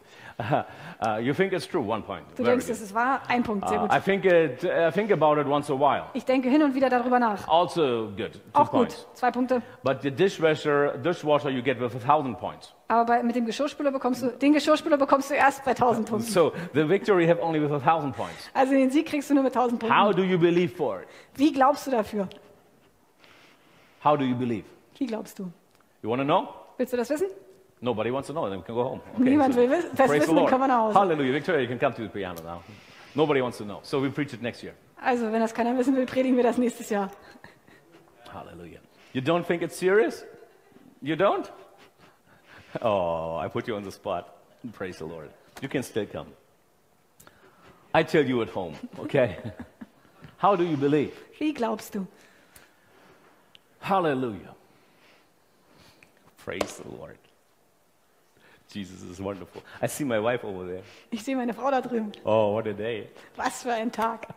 Uh, you think it's true? One point. Du Very denkst, good. es ist wahr? Ein Punkt. Sehr Uh, gut. I think it. I think about it once a while. Ich denke hin und wieder darüber nach. Also good. Two Auch points. gut. Zwei Punkte. But the dishwasher, dishwasher, you get with a thousand points. Aber bei, mit dem Geschirrspüler bekommst du, den Geschirrspüler bekommst du erst bei tausend Punkten. So the victory have only with a thousand points. Also den Sieg kriegst du nur mit tausend How Punkten. do you believe for it? Wie glaubst du dafür? How do you believe? Wie glaubst du? You want to know? Willst du das wissen? Nobody wants to know. Then we can go home. Okay, Niemand will wiss- das praise wissen, the dann Lord. können wir nach Hause. Hallelujah, Victoria, you can come to the piano now. Nobody wants to know. So we preach it next year. Also, wenn das keiner wissen will, predigen wir das nächstes Jahr. Hallelujah. You don't think it's serious? You don't? Oh, I put you on the spot. Praise the Lord. You can still come. I tell you at home, okay? How do you believe? Wie glaubst du? Hallelujah. Praise the Lord. Jesus is wonderful. I see my wife over there. Ich sehe meine Frau da drüben. Oh, what a day. Was für ein Tag.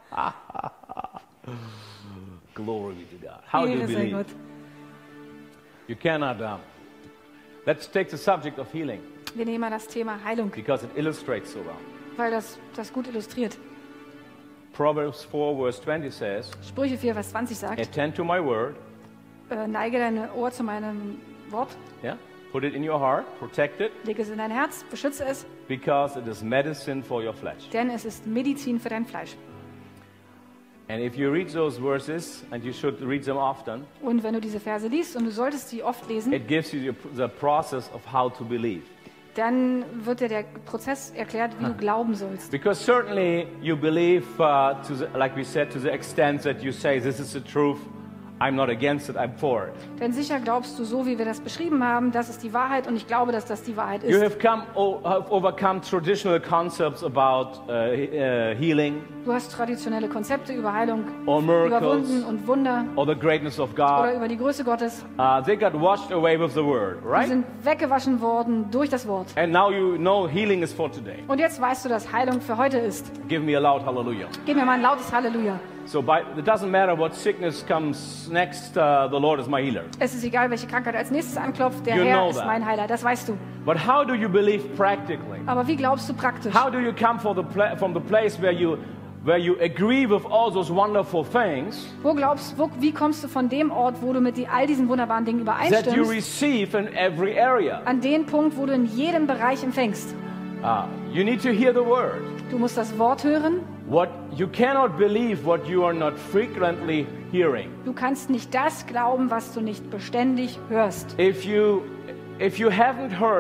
Glory be to God. How do you Ehre sei believe? Gott. You cannot. Um, let's take the subject of healing Wir nehmen mal das Thema Heilung, because it illustrates so well. weil das das gut illustriert. Proverbs four, verse twenty says, Sprüche vier, Vers zwanzig sagt, attend to my word, äh, neige dein Ohr zu meinem Wort, yeah? Put it in your heart, protect it, lege es in dein Herz, beschütze es, because it is medicine for your flesh. denn es ist Medizin für dein Fleisch. And if you read those verses, and you should read them often, Und wenn du diese Verse liest, und du solltest sie oft lesen, it gives you the, the process of how to believe. dann wird dir der Prozess erklärt, wie du glauben sollst. Because certainly you believe, uh, to the, like we said, to the extent that you say, this is the truth, I'm not against it, I'm for it. Denn sicher glaubst du so, wie wir das beschrieben haben, das ist die Wahrheit und ich glaube, dass das die Wahrheit You ist. have, come, o- have overcome traditional concepts about uh, he- uh, healing Du hast traditionelle Konzepte über Heilung or miracles überwunden und Wunder or the greatness of oder God. über die Größe Gottes. Uh, they got washed away with the word, Die right? sind weggewaschen worden durch das Wort. And now you know healing is for today. Und jetzt weißt du, dass Heilung für heute ist. Give me a loud hallelujah. Gib mir mal ein lautes Halleluja. So by, it doesn't matter what sickness comes next, uh, the Lord is my healer. Es ist egal, welche Krankheit als nächstes anklopft, der You Herr know ist that. mein Heiler, das weißt du. But how do you believe practically? Aber wie glaubst du praktisch? How do you come for the pla- from the place where you, where you agree with all those wonderful things Wo glaubst wo, wie kommst du von dem Ort, wo du mit die, all diesen wunderbaren Dingen that you übereinstimmst, receive in every area? an den Punkt, wo du in jedem Bereich empfängst? Uh, you need to hear the word. Du musst das Wort hören. What you cannot believe what you are not frequently hearing. Du kannst nicht das glauben, was du nicht beständig hörst. If you if you haven't heard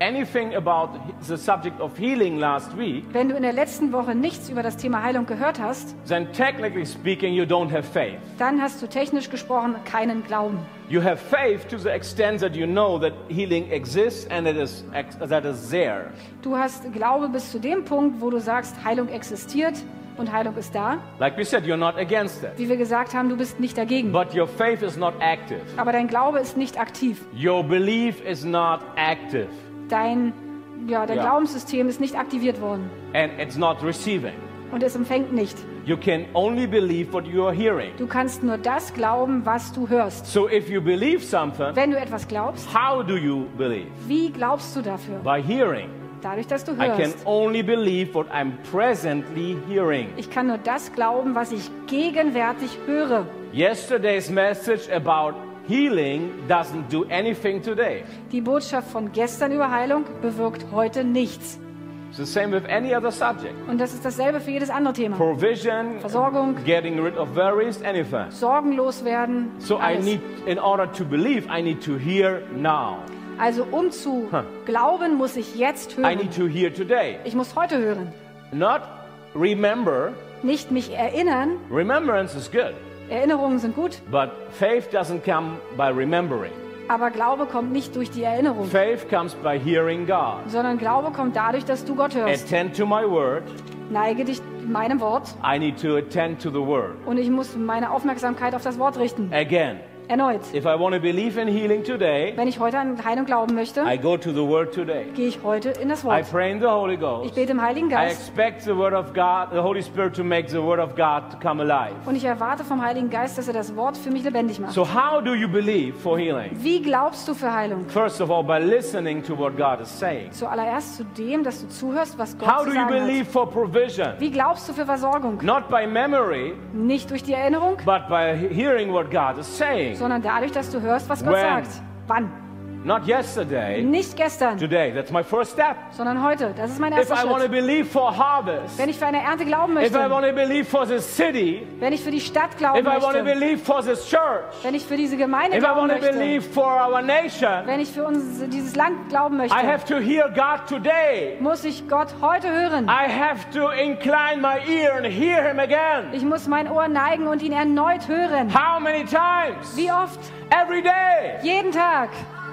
anything about the subject of healing last week, Wenn du in der letzten Woche nichts über das Thema Heilung gehört hast, then technically speaking, you don't have faith. dann hast du technisch gesprochen keinen Glauben. You have faith to the extent that you know that healing exists and it is, that is there. Du hast Glaube bis zu dem Punkt, wo du sagst, Heilung existiert und Heilung ist da. Like we said, you're not against it. Wie wir gesagt haben, du bist nicht dagegen. But your faith is not active. Aber dein Glaube ist nicht aktiv. Your belief is not active. Dein, ja, dein Ja. Glaubenssystem ist nicht aktiviert worden. And it's not receiving. Und es empfängt nicht. You can only believe what you are hearing. Du kannst nur das glauben, was du hörst. So if you believe something, Wenn du etwas glaubst, how do you believe? wie glaubst du dafür? By hearing. Dadurch, dass du I can hörst. only believe what I'm presently hearing. Ich kann nur das glauben, was ich gegenwärtig höre. Yesterday's message about healing doesn't do anything today. Die Botschaft von gestern über Heilung bewirkt heute nichts. It's the same with any other subject. Und das ist dasselbe für jedes andere Thema. Provision, Versorgung, getting rid of worries, anything. sorgenlos werden. So I alles. need, in order to believe, I need to hear now. Also um zu Huh. glauben, muss ich jetzt I hören. need to hear today. Ich muss heute hören. Not remember. Nicht mich erinnern. Remembrance is good. Erinnerungen sind gut, But faith doesn't come by remembering. aber Glaube kommt nicht durch die Erinnerung, Faith comes by hearing God. sondern Glaube kommt dadurch, dass du Gott hörst. Attend to my word. Neige dich meinem Wort I need to attend to the word. und ich muss meine Aufmerksamkeit auf das Wort richten. Again, Erneut. if I want to believe in healing today, Wenn ich heute an Heilung glauben möchte, I go to the word today. gehe ich heute in das I Wort. pray in the Holy Ich Ghost. bete im Heiligen I Geist expect the word of God, the Holy Spirit to make the word of God to come alive. und ich erwarte vom Heiligen Geist, dass er das Wort für mich lebendig macht. So how do you believe for healing? Wie glaubst du für Heilung? First of all, by listening to what God is saying. Zuallererst zu dem, dass du zuhörst, was Gott How zu do you sagen believe hat. for provision? Wie glaubst du für Versorgung? Not by memory, Nicht durch die Erinnerung, but by he- hearing what God is saying. sondern dadurch, dass du hörst, was Gott When? sagt. Wann? Not yesterday, Nicht gestern, today. That's my first step. sondern heute. Das ist mein If erster I want to Schritt. believe for harvest, Wenn ich für eine Ernte glauben if I möchte, want to believe for this city, wenn ich für die Stadt glauben if I want to möchte, believe for this church, wenn ich für diese Gemeinde if I glauben want to möchte, believe for our nation, wenn ich für uns, dieses Land glauben möchte, I have to hear God today. muss ich Gott heute hören. I have to incline my ear and hear Him again. Ich muss mein Ohr neigen und ihn erneut hören. How many times? Wie oft? Every day. Jeden Tag.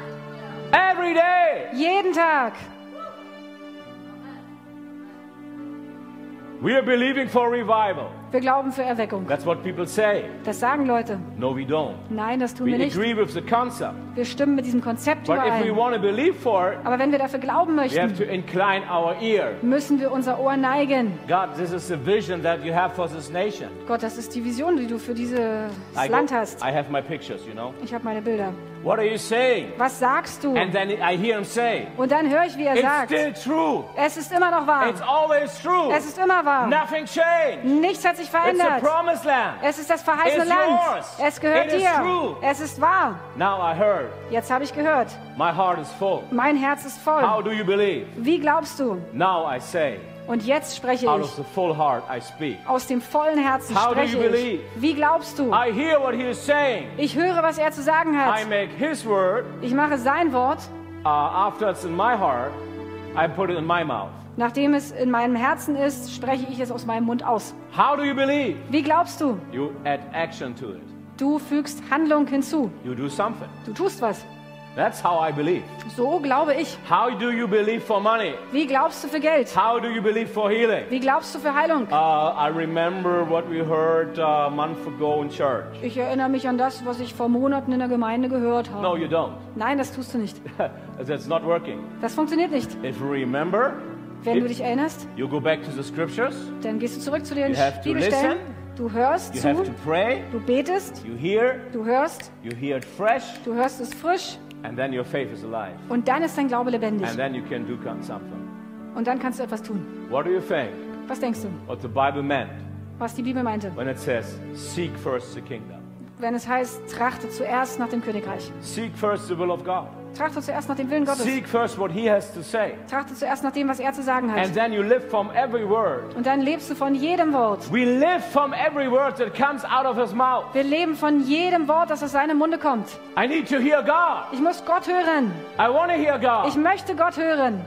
Every day. Jeden Tag. We are believing for revival. Wir glauben für Erweckung. That's what people say. Das sagen Leute. No, we don't. Nein, das tun We wir nicht. agree with the concept. Wir stimmen mit diesem Konzept But if we überein. want to believe for it, Aber wenn wir dafür glauben we have to möchten, incline our ear. müssen wir unser Ohr neigen. God, this is the vision that you have for this nation. Gott, das ist die Vision, die du für dieses I, go- Land hast. I have my pictures, you know. Ich habe meine Bilder. What are you saying? Was sagst du? And then I hear him say, Und dann höre ich, wie er it's sagt, still true. es ist immer noch wahr. It's always true. Es ist immer wahr. Nothing changed. Nichts hat sich It's the verändert. promised land. Es ist das verheißene It's Land. yours. Es gehört It is dir. true. Es ist wahr. Now I heard. Jetzt habe ich gehört. My heart is full. Mein Herz ist How voll. do you believe? Wie glaubst du? Now I say, Und jetzt spreche out of ich. the full heart I speak. Aus dem vollen Herzen How do you spreche ich. believe? Wie glaubst du? I hear what he is saying. Ich höre, was er zu sagen I hat. make his word, Ich mache sein Wort, uh, after it's in my heart, I put it in my mouth. nachdem es in meinem Herzen ist, spreche ich es aus meinem Mund aus. How do you believe? Wie glaubst du? You add action to it. Du fügst Handlung hinzu. You do something. Du tust was. That's how I believe. So glaube ich. How do you believe for money? Wie glaubst du für Geld? How do you believe for healing? Wie glaubst du für Heilung? Uh, I remember what we heard uh, a month ago in church. Ich erinnere mich an das, was ich vor Monaten in der Gemeinde gehört No, habe. you don't. Nein, das tust du nicht. That's not working. Das funktioniert nicht. If you remember, Wenn du dich erinnerst, you go back to the scriptures, dann gehst du zurück zu den You have to Bibelstellen. listen. Du hörst you zu, have to pray, du betest, you hear, du hörst, you hear it fresh, du hörst es frisch and then your faith is alive. und dann ist dein Glaube lebendig. And then you can do something. Und dann kannst du etwas tun. What do you think? Was denkst du, What the Bible meant was die Bibel meinte, when it says, seek first the kingdom. wenn es heißt, trachte zuerst nach dem Königreich. Seek first the will of God. Trachte zuerst nach dem Willen Gottes. Seek first what he has to say. Trachte zuerst nach dem, was er zu sagen hat. And then you live from every word. Und dann lebst du von jedem Wort. We live from every word that comes out of his mouth. Wir leben von jedem Wort, das aus seinem Munde kommt. I need to hear God. Ich muss Gott hören. I want to hear God. Ich möchte Gott hören.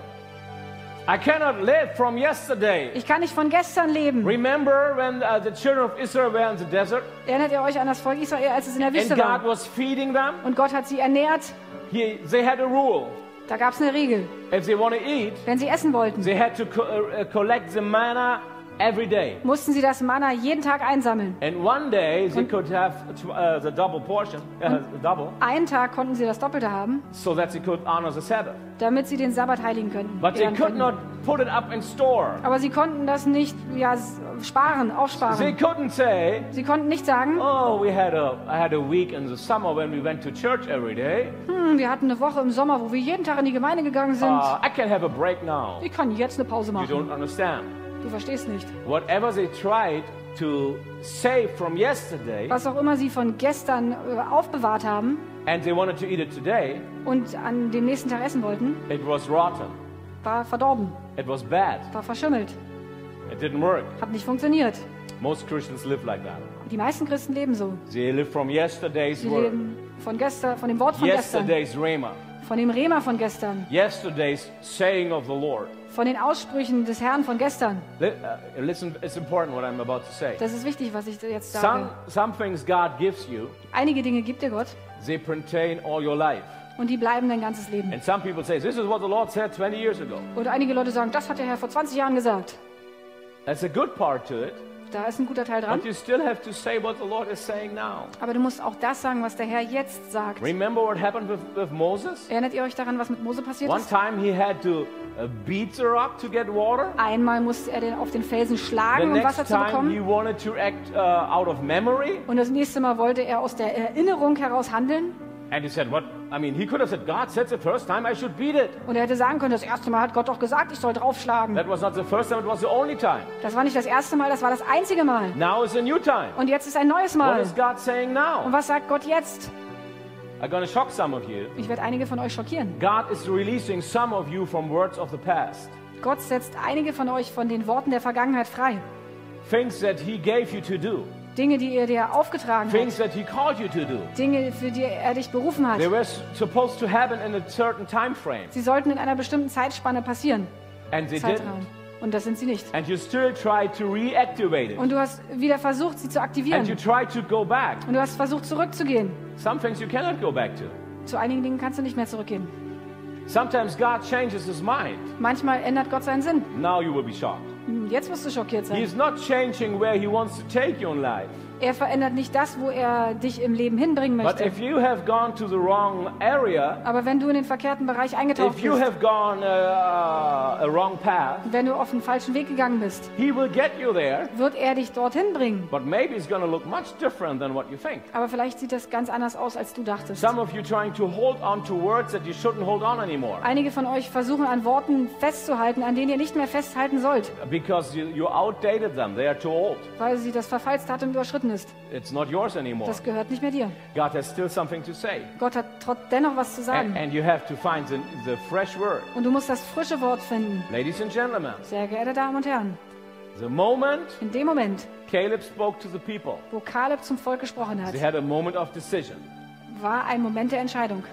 I cannot live from yesterday. Ich kann nicht von gestern leben. Remember when uh, the children of Israel were in the desert? Erinnert ihr euch an das Volk Israel, als es in der And Wüste God war? was feeding them? Und Gott hat sie ernährt. He, they had a rule. Da gab es eine Regel. If they want to eat, Wenn sie essen wollten, they had to co uh, collect the manna every day. mussten sie das Manna jeden Tag einsammeln. And one day they could have uh, the double portion, uh, double, Einen Tag konnten sie das Doppelte haben, so that they could honor the Sabbath. damit sie den Sabbat heiligen könnten. But they ehren could könnten. not put it up in store. Aber sie konnten das nicht ja, s- sparen, They aufsparen. couldn't say, Sie konnten nicht sagen, oh, we had a, I had a week in the summer when we went to church every day. hm, wir hatten eine Woche im Sommer, wo wir jeden Tag in die Gemeinde gegangen sind. Uh, I can have a break now. Ich kann jetzt eine Pause You machen. don't understand. Du verstehst nicht. Whatever they tried to save from yesterday, Was auch immer sie von gestern äh, aufbewahrt haben and they wanted to eat it today, und an dem nächsten Tag essen wollten, it was rotten. war verdorben, It was bad. war verschimmelt, It didn't work. hat nicht funktioniert. Most Christians live like that. Die meisten Christen leben so. They live from yesterday's Sie word, leben von gestern, von dem Wort von gestern, yesterday's rhema, von dem Rema von gestern, yesterday's saying of the Lord. von den Aussprüchen des Herrn von gestern. Li- uh, Listen, it's important what I'm about to say. Das ist wichtig, was ich jetzt Some, sage. some things God gives you, Einige Dinge gibt dir Gott they pertain all your life. und die bleiben dein ganzes Leben. And some people say, this is what the Lord said twenty years ago. Und einige Leute sagen, das hat der Herr vor zwanzig Jahren gesagt. That's a good part to it, Da ist ein guter Teil dran. but you still have to say what the Lord is saying now. Aber du musst auch das sagen, was der Herr jetzt sagt. Remember what happened with, with Moses? Erinnert ihr euch daran, was mit Mose passiert One ist? time he had to uh, beat the rock to get water. Einmal musste er den auf den Felsen The schlagen, um Wasser next zu time bekommen. he wanted to act uh, out of memory. Und das nächste Mal wollte er aus der Erinnerung heraus handeln. And he said, what? I mean, he could have said, God said the first time I should beat it. Und er hätte sagen können, das erste Mal hat Gott doch gesagt, ich soll draufschlagen. That was not the first time, it was the only time. Das war nicht das erste Mal, das war das einzige Mal. Now is a new time. Und jetzt ist ein neues What Mal. is God saying Und now? was sagt Gott jetzt? I'm going to shock some of you. Ich werde einige von euch schockieren. God is releasing some of you from words of the past. Gott setzt einige von euch von den Worten der Vergangenheit frei. Things that he gave you to do. Dinge, die er dir aufgetragen Things hat. that he called you to do. Dinge, für die er dich berufen hat. They were s- supposed to happen in a certain time frame. Sie sollten in einer bestimmten Zeitspanne passieren. And they Zeitraum. didn't. Und das sind sie nicht. And you still try to reactivate it. Und du hast wieder versucht, sie zu And you aktivieren. try to go back. Und du hast versucht, zurückzugehen. Some things you cannot go back to. Zu einigen Dingen kannst du nicht mehr zurückgehen. Sometimes God changes his mind. Manchmal ändert Gott seinen Sinn. Now you will be shocked. Hm, Jetzt wirst du schockiert sein. He's not changing where he wants to take you in life. Er verändert nicht das, wo er dich im Leben hinbringen But möchte. if you have gone to the wrong area, Aber wenn du in den verkehrten Bereich eingetaucht if you bist, have gone uh, a wrong path, wenn du auf den falschen Weg gegangen bist, he will get you there. wird er dich dorthin bringen. But maybe it's going to look much different than what you think. Aber vielleicht sieht das ganz anders aus, als du dachtest. Some of you trying to hold on to words that you shouldn't hold on anymore Einige von euch versuchen an Worten festzuhalten, an denen ihr nicht mehr festhalten sollt, because you, you outdated them. They are too old. weil sie das Verfallsdatum überschritten ist. It's not yours anymore. Das gehört nicht mehr dir. God has still something to say. Gott hat trotz dennoch was zu And, sagen. and you have to find the, the fresh word. Und du musst das frische Wort finden. Ladies and gentlemen, Sehr geehrte Damen und Herren, the moment in dem Moment, Caleb spoke to the people, wo Kaleb zum Volk gesprochen hat, they had a moment of decision. war ein Moment der Entscheidung.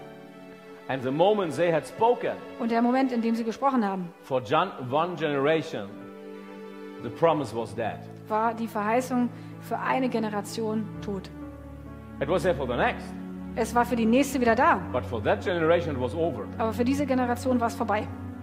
And the moment they had spoken, Und der Moment, in dem sie gesprochen haben, for gen- one generation, the promise was dead. war die Verheißung für eine Generation tot. It was there for the next, Es war für die nächste wieder da, but for that generation it was over. aber für diese Generation war es vorbei.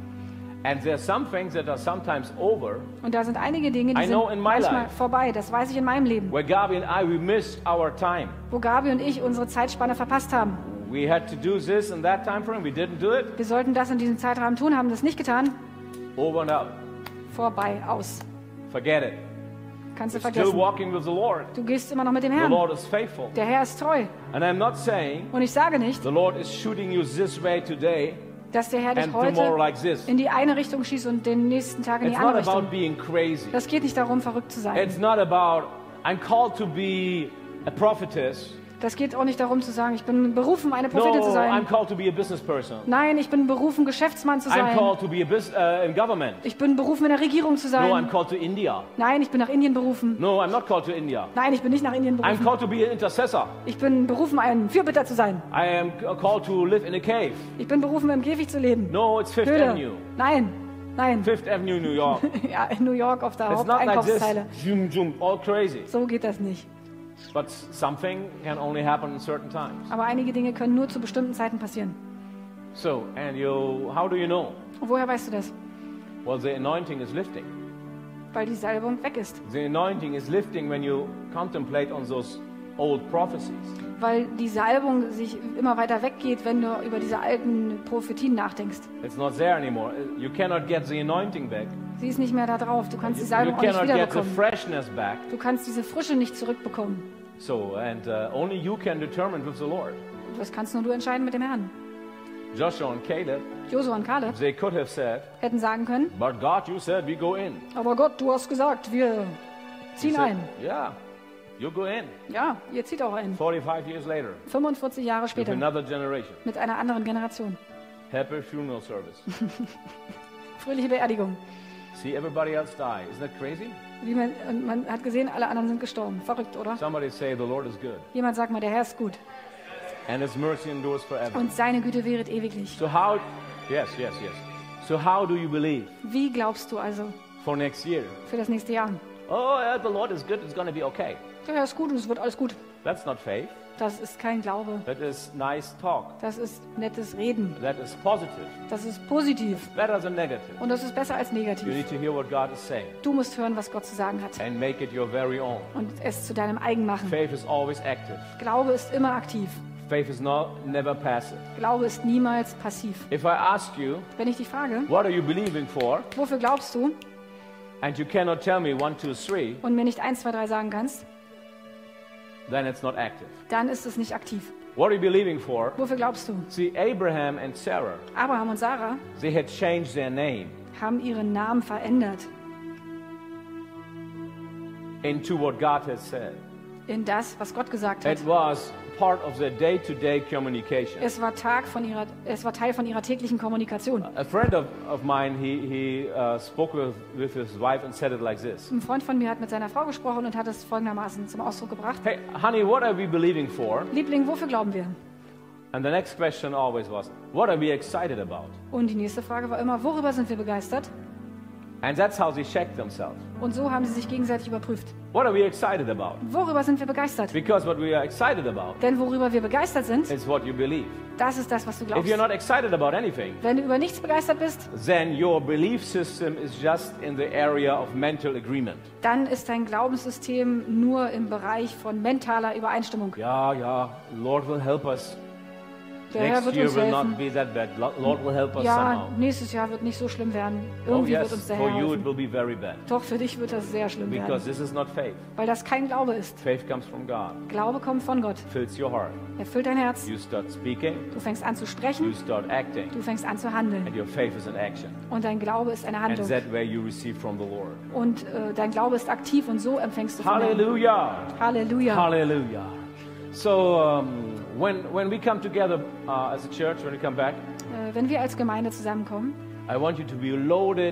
And there are some things that are sometimes over, Und da sind einige Dinge, die I sind know in my manchmal life. vorbei. Das weiß ich in meinem Leben. where Gabi and I, we missed our time. Wo Gabi und ich unsere Zeitspanne verpasst haben. We had to do this in that time frame, we didn't do it, Wir sollten das in diesem Zeitrahmen tun, haben das nicht getan. over and out. Vorbei, aus. Forget it. Kannst du Still vergessen. walking with the Lord. Du gehst immer noch mit dem The Herrn. Lord is faithful. Der Herr ist treu. And I'm not saying Und ich sage nicht, the Lord is shooting you this way today dass der Herr dich and tomorrow heute like this. in die eine Richtung schießt und den nächsten Tag in die It's not andere about Richtung. being crazy. Das geht nicht darum, verrückt zu sein. It's not about, I'm called to be a prophetess. Das geht auch nicht darum zu sagen, ich bin berufen, eine Prophetin No, zu I'm sein. called to be a business person. Nein, ich bin berufen, Geschäftsmann zu I'm sein. called to be a bus- uh, in government. Ich bin berufen, in der Regierung zu No, I'm sein. called to India. Nein, ich bin nach Indien berufen. No, I'm not called to India. Nein, ich bin nicht nach Indien I'm berufen. called to be an intercessor. Ich bin berufen, ein Fürbitter zu sein. I am c- called to live in a cave. Ich bin berufen, im Käfig zu leben. No, it's Fifth Höhle. Avenue. Nein, nein. Fifth Avenue, New York. Ja, in New York auf der It's not like this. Haupteinkaufszeile. Zoom, zoom, all crazy. So geht das nicht. But something can only happen in certain times. Aber einige Dinge können nur zu bestimmten Zeiten passieren. So, and you, how do you know? Und woher weißt du das? Well, the anointing is lifting. Weil die Salbung weg ist. The anointing is lifting when you contemplate on those old prophecies. Weil die Salbung sich immer weiter weggeht, wenn du über diese alten Prophetien nachdenkst. It's not there anymore. You cannot get the anointing back. Sie ist nicht mehr da drauf. Du kannst die You Salbung auch nicht cannot get the wiederbekommen. freshness back. Du kannst diese Frische nicht zurückbekommen. So, and uh, only you can determine with the Lord. Und das kannst nur du entscheiden mit dem Herrn. Joshua and Caleb, Josua und Kaleb they could have said, hätten sagen können, but God, you said we go in. aber Gott, du hast gesagt, wir He ziehen said, ein. yeah, you go in. Ja, ihr zieht auch ein. forty-five years later, fünfundvierzig Jahre with später. another generation. Mit einer anderen Generation. Happy funeral service. Fröhliche Beerdigung. See everybody else die. Isn't that crazy? Wie man, und man hat gesehen, alle anderen sind gestorben. Verrückt, oder? Somebody say the Lord is good. Jemand sagt mal, der Herr ist gut. And his mercy endures forever. Und seine Güte währet ewiglich. So how, yes, yes, yes. So how do you believe Wie glaubst du also for next year? für das nächste Jahr? Oh, yeah, the Lord is good. It's going to be okay. Der Herr ist gut und es wird alles gut. That's not faith. Das ist kein Glaube. That is nice talk. Das ist nettes Reden. That is positive. Das ist positiv. Better than negative. Und das ist besser als You negativ. need to hear what God is saying Du musst hören, was Gott zu sagen hat. and make it your very own. Und es zu deinem eigen machen. Faith is always active. Glaube ist immer aktiv. Faith is not never passive. Glaube ist niemals passiv. If I ask you, Wenn ich dich frage, what are you believing for? wofür glaubst du? And you cannot tell me one, two, three, Und mir nicht eins, zwei, drei sagen kannst, then it's not active. dann ist es nicht aktiv. What are you believing for? Wofür glaubst du? See, Abraham and Sarah, Abraham und Sarah they had changed their name haben ihren Namen verändert into what God has said. in das, was Gott gesagt hat. It was part of their day-to-day communication. Es war, Tag von ihrer, es war Teil von ihrer täglichen Kommunikation. A friend of, of mine, he, he uh, spoke with, with his wife and said it like this. Ein Freund von mir hat mit seiner Frau gesprochen und hat es folgendermaßen zum Ausdruck gebracht. Hey, honey, what are we believing for? Liebling, wofür glauben wir? And the next question always was, what are we excited about? Und die nächste Frage war immer, worüber sind wir begeistert? And that's how they checked themselves. Und so haben sie sich gegenseitig überprüft. What are we excited about? Worüber sind wir begeistert? Because what we are excited about Denn worüber wir begeistert sind, is what you believe. das ist das, was du If glaubst. you're not excited about anything, Wenn du über nichts begeistert bist, then your belief system is just in the area of mental agreement. dann ist dein Glaubenssystem nur im Bereich von mentaler Übereinstimmung. Yeah, yeah, Lord will help us. Der Herr Next wird year uns will not helfen. be that bad. Lo- Lord will help us Ja, somehow. nächstes Jahr wird nicht so schlimm werden. Oh Irgendwie yes, wird uns der for Herr you it helfen. will be very bad. Doch für dich wird das sehr schlimm werden, Because this is not faith. weil das kein Glaube ist. Faith comes from God. Glaube kommt von Gott. Fills your heart. Erfüllt dein Herz. You start speaking, Du fängst an zu you sprechen. start acting, Du fängst an zu handeln. and your faith is in action. Und dein Glaube ist eine And Handlung. that way you receive from the Lord. Und äh, dein Glaube ist aktiv und so empfängst du von Herrn. Hallelujah. Halleluja. Hallelujah. So um, when, when we come together uh, as a church, when we come back, Äh, wenn wir als Gemeinde zusammenkommen, I want you to be loaded.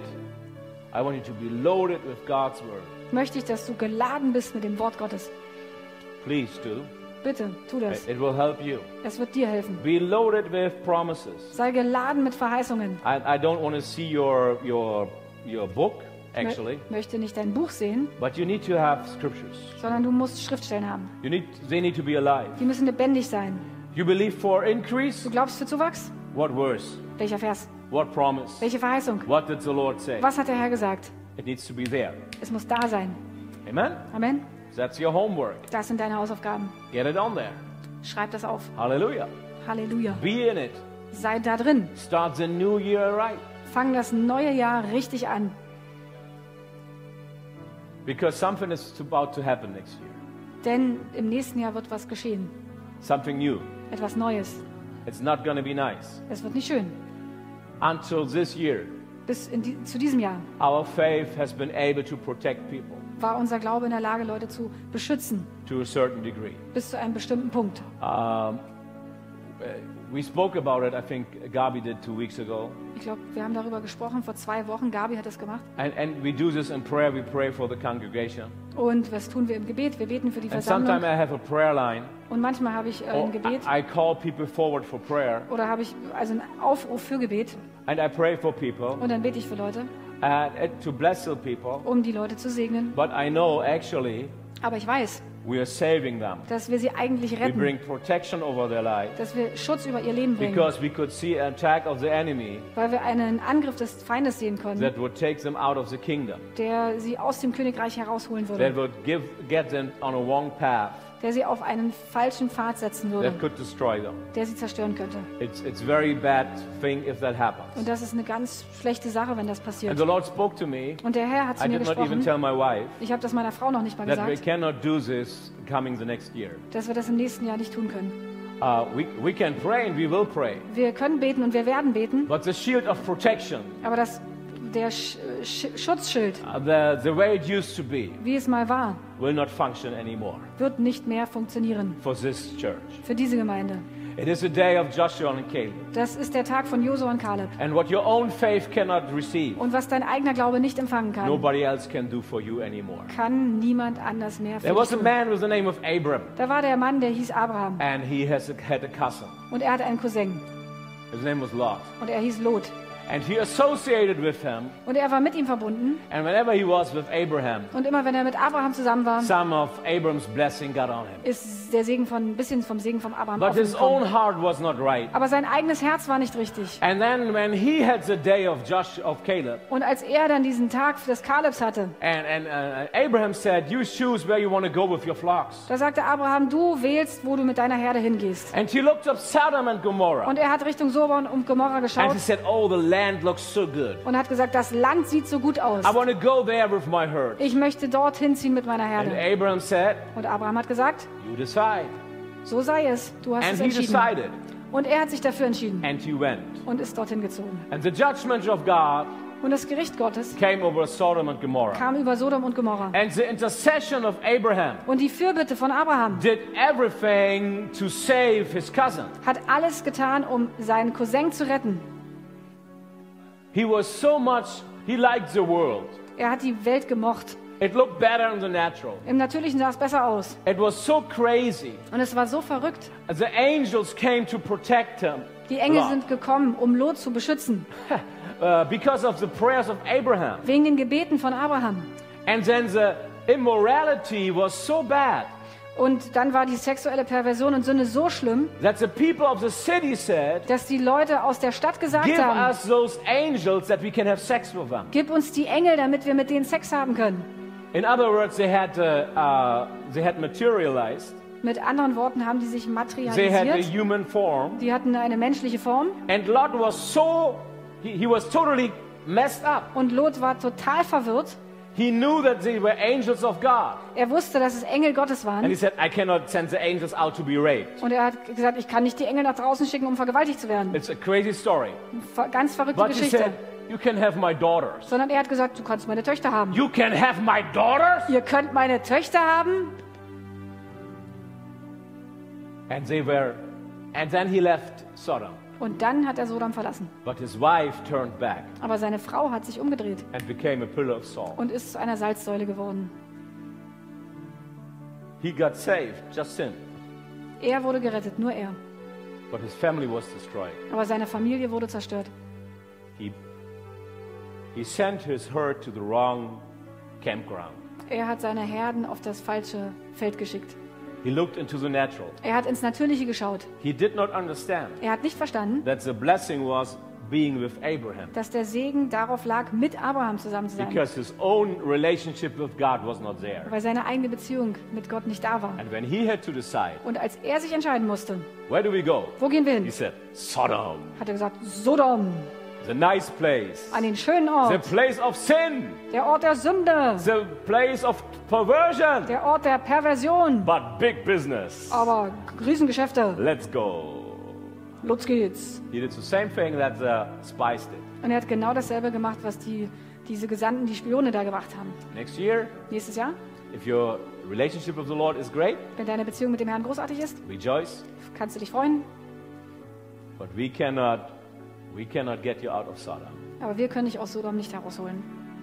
I want you to be loaded with God's word. möchte ich, dass du geladen bist mit dem Wort Gottes. Please do. Bitte, tu das. It will help you. Es wird dir helfen. Be loaded with promises. Sei geladen mit Verheißungen. I, I don't want to see your, your, your book, Ich actually, möchte nicht dein Buch sehen, but you need to have scriptures. sondern du musst Schriftstellen haben. You need, they need to be alive. Die müssen lebendig sein. You believe for increase? Du glaubst für Zuwachs? What verse? Welcher Vers? What promise? Welche Verheißung? What did the Lord say? Was hat der Herr gesagt? It needs to be there. Es muss da sein. Amen? Amen. That's your homework. Das sind deine Hausaufgaben. Get it on there. Schreib das auf. Hallelujah. Halleluja. Be in it. Sei da drin. Start the new year right. Fang das neue Jahr richtig an. Because something is about to happen next year. Denn im nächsten Jahr wird was geschehen. Something new. Etwas Neues. It's not going to be nice. Es wird nicht schön. Until this year, Bis in die, zu diesem Jahr our faith has been able to protect people. war unser Glaube in der Lage, Leute zu beschützen, to a certain degree. bis zu einem bestimmten Punkt. Um, we spoke about it, I think Gabi did two weeks ago. Ich glaube, wir haben darüber gesprochen vor zwei Wochen. Gabi hat das gemacht. And, and we do this in prayer. We pray for the congregation. Und was tun wir im Gebet? Wir beten für die And sometimes Versammlung. I have a prayer line. Und manchmal habe ich äh, Or ein Gebet I, I call people forward for prayer. oder habe ich also einen Aufruf für Gebet. And I pray for people Und dann bete ich für Leute, uh, and to bless the people. um die Leute zu segnen. But I know actually Aber ich weiß, we are saving them. dass wir sie eigentlich We retten, bring protection over their life dass wir Schutz über ihr Leben bringen, because we could see an attack of the enemy weil wir einen Angriff des Feindes sehen konnten, that would take them out of the kingdom, der sie aus dem Königreich herausholen that würde, would give, get them on a wrong path der sie auf einen falschen Pfad setzen würde, that could destroy them. der sie zerstören könnte. It's it's a very bad thing if that happens. Und das ist eine ganz schlechte Sache, wenn das And passiert. the Lord spoke to me. Und der Herr hat zu I mir did not even gesprochen, tell my wife ich habe das meiner Frau noch nicht mal that we gesagt, cannot do this coming the next year. dass wir das im nächsten Jahr nicht tun können. Uh, we, we can pray and we will pray. Wir können beten und wir werden beten, But the shield of protection, aber das, der Sch Sch Schutzschild, uh, the, the way it used to be, wie es mal war, will not function anymore wird nicht mehr funktionieren for this church. für diese Gemeinde. It is a day of Joshua and Caleb. Das ist der Tag von Josua und Kaleb. And what your own faith cannot receive, Und was dein eigener Glaube nicht empfangen kann, nobody else can do for you anymore. kann niemand anders mehr für There dich was a tun. man with the name of Abram, Da war der Mann, der hieß Abraham. and he has a, had a cousin. Und er hatte einen Cousin. His name was Lot. Und er hieß Lot. And he associated with him, Und er war mit ihm verbunden. and whenever he was with Abraham, Und immer wenn er mit Abraham zusammen war, some of Abram's blessing got on him. ist der Segen von, ein bisschen vom Segen von Abraham But auf ihn his own gekommen. heart was not right. Aber sein eigenes Herz war nicht richtig. And then when he had the day of Josh of Caleb, Und als er dann diesen Tag des Kalebs hatte, and, and uh, Abraham said, you choose where you want to go with your flocks. da sagte Abraham, du wählst, wo du mit deiner Herde hingehst. And he looked up Sodom and Gomorrah. Und er hat Richtung Sodom und Gomorra And geschaut he said, oh, the land looks so good. und hat gesagt, das Land sieht so gut aus. I want to go there with my herd. Ich möchte dorthin ziehen mit meiner And Herde. Abraham said, Und Abraham hat gesagt, you decide. so sei es, du hast And es he entschieden. decided. Und er hat sich dafür entschieden And he went. und ist dorthin gezogen. And the judgment of God Und das Gericht Gottes came over Sodom and Gomorrah. kam über Sodom und Gomorra. And the intercession of Abraham Und die Fürbitte von Abraham did everything to save his cousin. hat alles getan, um seinen Cousin zu retten. He was so much, he liked the world. Er hat die Welt gemocht. It looked better in the natural. Im Natürlichen sah es besser aus. It was so crazy. Und es war so verrückt. The angels came to protect him Die Engel Lot. sind gekommen, um Lot zu beschützen. uh, because of the prayers of Abraham. Wegen den Gebeten von Abraham. And then the immorality was so bad Und dann war die sexuelle Perversion und Sünde so schlimm, that the people of the city said, dass die Leute aus der Stadt gesagt give haben, us those angels that we can have sex with them. gib uns die Engel, damit wir mit denen Sex haben können. In other words, they had, uh, uh, they had materialized. Mit anderen Worten haben die sich They had a materialisiert. human form. Die hatten eine menschliche Form. And Lot was so, he, he was totally messed up. Und Lot war total verwirrt. He knew that they were angels of God. Er wusste, dass es Engel Gottes And he waren. said, I cannot send the angels out to be raped. Und er hat gesagt, ich kann nicht die Engel nach draußen schicken, um vergewaltigt zu werden. It's a crazy story. Ver- Ganz verrückte But he Geschichte. said, you can have my daughters. Sondern er hat gesagt, du kannst meine Töchter haben. You can have my daughters? Ihr könnt meine Töchter haben. And they were, and then he left Sodom. Und dann hat er Sodom verlassen. But his wife turned back Aber seine Frau hat sich umgedreht and became a pillar of salt. und ist zu einer Salzsäule geworden. He got saved, just him. Er wurde gerettet, nur er. But his family was destroyed. Aber seine Familie wurde zerstört. He, he sent his herd to the wrong campground. Er hat seine Herden auf das falsche Feld geschickt. He looked into the natural. Er hat ins Natürliche geschaut. He did not understand Er hat nicht verstanden, that the blessing was being with Abraham, dass der Segen darauf lag, mit Abraham zusammen zu sein. because his own relationship with God was not there. Weil seine eigene Beziehung mit Gott nicht da war. And when he had to decide, Und als er sich entscheiden musste, where do we go? wo gehen wir He hin, said, Sodom, hat er gesagt, Sodom, the nice place, an den schönen the Ort, place of sin, der Ort der Sünde, the place of perversion, der Ort der Perversion. but big business. Aber Riesengeschäfte, Let's go. los geht's. He did the same thing that the spies did. Und er hat genau dasselbe gemacht, was die diese Gesandten, die Spione da gemacht haben. Next year, Nächstes Jahr, if your relationship with the Lord is great, wenn deine Beziehung mit dem Herrn großartig ist, rejoice. kannst du dich freuen. But we cannot, we cannot get you out of Sodom. Aber wir können dich aus Sodom nicht herausholen.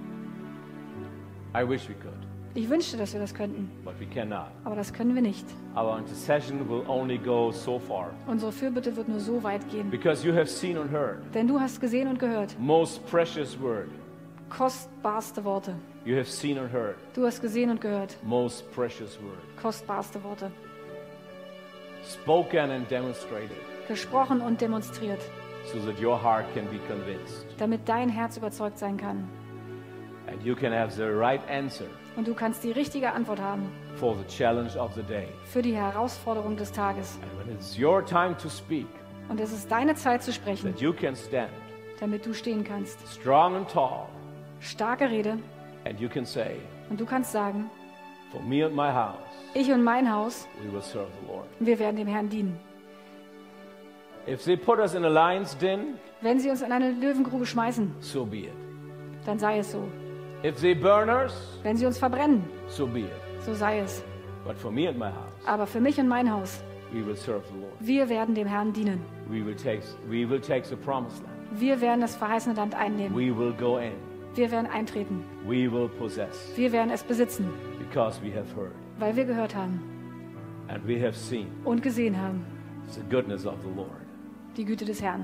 I wish we could, Ich wünschte, dass wir das könnten, but we cannot. aber das können wir nicht. Our intercession will only go so far. Unsere Fürbitte wird nur so weit gehen. Because you have seen and heard Denn du hast gesehen und gehört, most precious word. kostbarste Worte. You have seen and heard Du hast gesehen und gehört, most precious word. kostbarste Worte. Spoken and demonstrated Gesprochen und demonstriert, so that your heart can be convinced. damit dein Herz überzeugt sein kann. And you can have the right answer Und du kannst die richtige Antwort haben for the challenge of the day. für die Herausforderung des Tages. And when it's your time to speak, Und es ist deine Zeit zu sprechen, that you can stand damit du stehen kannst. strong and tall, Starke Rede. and you can say, Und du kannst sagen, for me and my house, ich und mein Haus, we will serve the Lord. wir werden dem Herrn dienen. If they put us in a lion's den, Wenn sie uns in eine Löwengrube schmeißen, so be it. dann sei es so. If they burn us, Wenn sie uns verbrennen, so be it. so sei es. But for me and my house, Aber für mich und mein Haus, we will serve the Lord. wir werden dem Herrn dienen. We will take, we will take the promised land. Wir werden das verheißene Land einnehmen. We will go in. Wir werden eintreten. We will possess Wir werden es besitzen, because we have heard weil wir gehört haben and we have seen und gesehen haben the goodness of the Lord. die Güte des Herrn.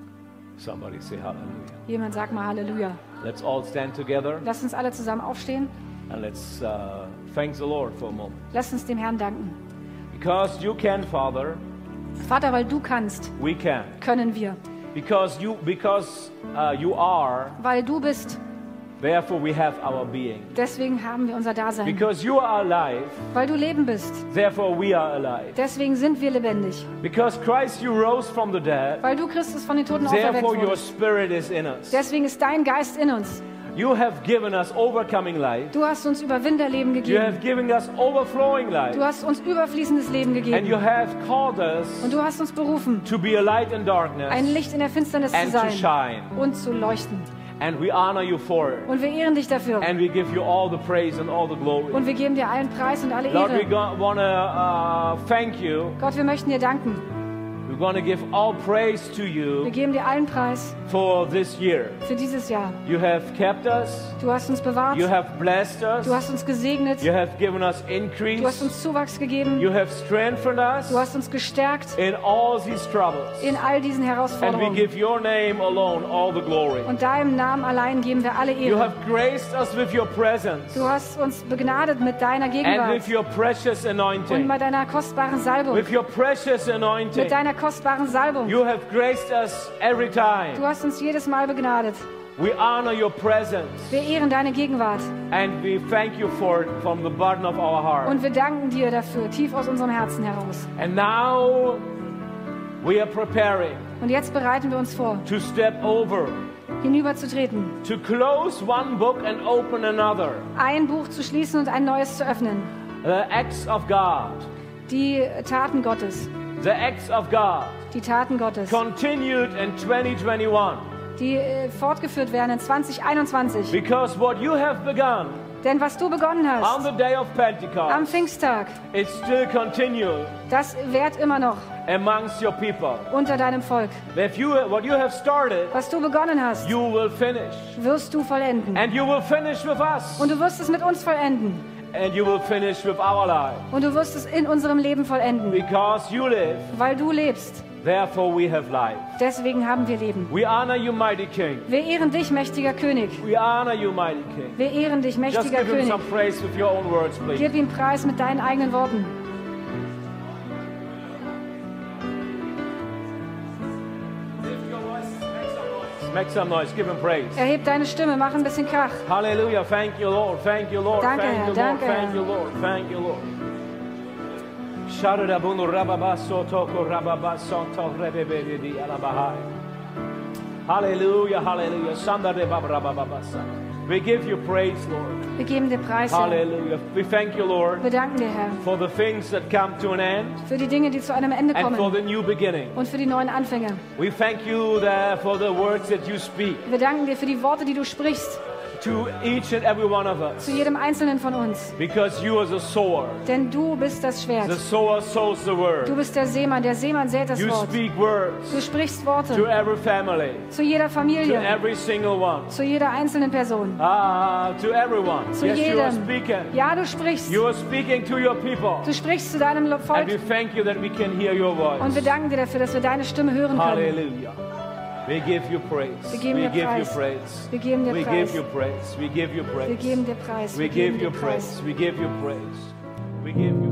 Somebody say hallelujah. Jemand sagt mal Halleluja. Let's all stand together Lasst uns alle zusammen aufstehen. and let's uh, thank the Lord for a moment. Lasst uns dem Herrn danken. Because you can, Father, Vater, weil du kannst, we can. können wir. Because you, because uh, you are, Weil du bist, therefore we have our being. deswegen haben wir unser Dasein. Because you are alive, Weil du Leben bist, therefore we are alive. deswegen sind wir lebendig. Because Christ, you rose from the dead, Weil du Christus von den Toten auferweckt therefore your wurdest. spirit is in us. Deswegen ist dein Geist in uns. You have given us overcoming life. Du hast uns Überwinderleben You gegeben. have given us overflowing life. Du hast uns überfließendes Leben And you gegeben. have called us Und du hast uns berufen, to be a light in darkness ein Licht in der Finsternis zu and to sein shine. und zu leuchten. And we honor you for it. Und wir ehren dich dafür. And we give you all the praise and all the glory. Und wir geben dir allen Preis und alle Lord, we Ehre. want to uh, thank you. Gott, wir möchten dir danken. We're going to give all praise to Wir you geben dir allen Preis for this year. für dieses Jahr. You have kept us. Du hast uns bewahrt. You have blessed us. Du hast uns gesegnet. You have given us Du hast increase. uns Zuwachs gegeben. You have strengthened us Du hast uns gestärkt in all these troubles. in all diesen And we Herausforderungen. give your name alone all the glory. Und deinem Namen allein geben wir alle You Ehre. have graced us with your presence Du hast uns begnadet mit deiner and Gegenwart with your precious und anointing. mit deiner kostbaren Salbung. With your precious anointing. Mit deiner kostbaren Salbung. You have graced us every Du time. hast uns jedes Mal begnadet. We honor your presence Wir ehren deine Gegenwart and we thank you for it from the bottom of our heart. und wir danken dir dafür, tief aus unserem Herzen heraus. And now we are preparing Und jetzt bereiten wir uns vor, to step over, hinüberzutreten, to close one book and open another. ein Buch zu schließen und ein neues zu öffnen. The acts of God. Die Taten Gottes. The acts of God Die Taten Gottes. continued in twenty twenty-one. Die äh, fortgeführt werden in zwanzig einundzwanzig. Because what you have begun Denn was du begonnen on hast the day of am Pentecost, Pfingsttag, it still continues das währt immer noch amongst your people. unter deinem Volk. If you, what you have started, Was du begonnen hast, you will finish. wirst du vollenden. And you will finish with us. Und du wirst es mit uns vollenden. And you will finish with our life. Und du wirst es in unserem Leben vollenden. Because you live, Weil du lebst. therefore we have life. Deswegen haben wir Leben. We honor you, mighty King. Wir ehren dich, mächtiger König. We honor you, mighty King. Wir ehren dich, Just mächtiger give him König. some praise with your own words, please. Gib ihm Preis mit deinen eigenen Worten. Make some noise. Give him praise. Erheb deine Stimme, mach ein bisschen Krach. Hallelujah. Thank you, Lord. Thank you, Lord. Danke, Thank Herr. you, Lord. Danke, Thank Herr. you, Lord. Thank you, Lord. Sharada bunu rababaso toko rababaso to rebebedi di alabahai. Hallelujah. Hallelujah. Sandare babrababasa. We give you praise, Lord. Wir geben dir Preis, Herr. Hallelujah. We thank you, Lord, Wir danken dir, Herr, for the things that come to an end für die Dinge, die zu einem Ende and for kommen the new beginning. und für die neuen Anfänge. We thank you that for the words that you speak. Wir danken dir für die Worte, die du sprichst. to each and every one of us. Zu jedem Einzelnen von uns. Because you are the sower. Denn du bist das Schwert. The sower sows the word. Du bist der Seemann. Der Seemann sät das You Wort. speak words Du sprichst to Worte every family, zu jeder to Familie, every single one, zu jeder einzelnen Person, ah, to everyone. zu Yes, you are jedem. speaking. Ja, du sprichst. You are speaking to your people. Du sprichst zu deinem And Volk. we thank you that we can hear your Und wir voice. danken dir dafür, dass wir deine Stimme hören können. Hallelujah. We give you praise. Wir geben We dir give you Preis. praise. Wir geben dir We Preis. give you praise. We give you Wir praise. geben dir Preis. We Wir give geben you dir Preis. praise. We give you praise. We give you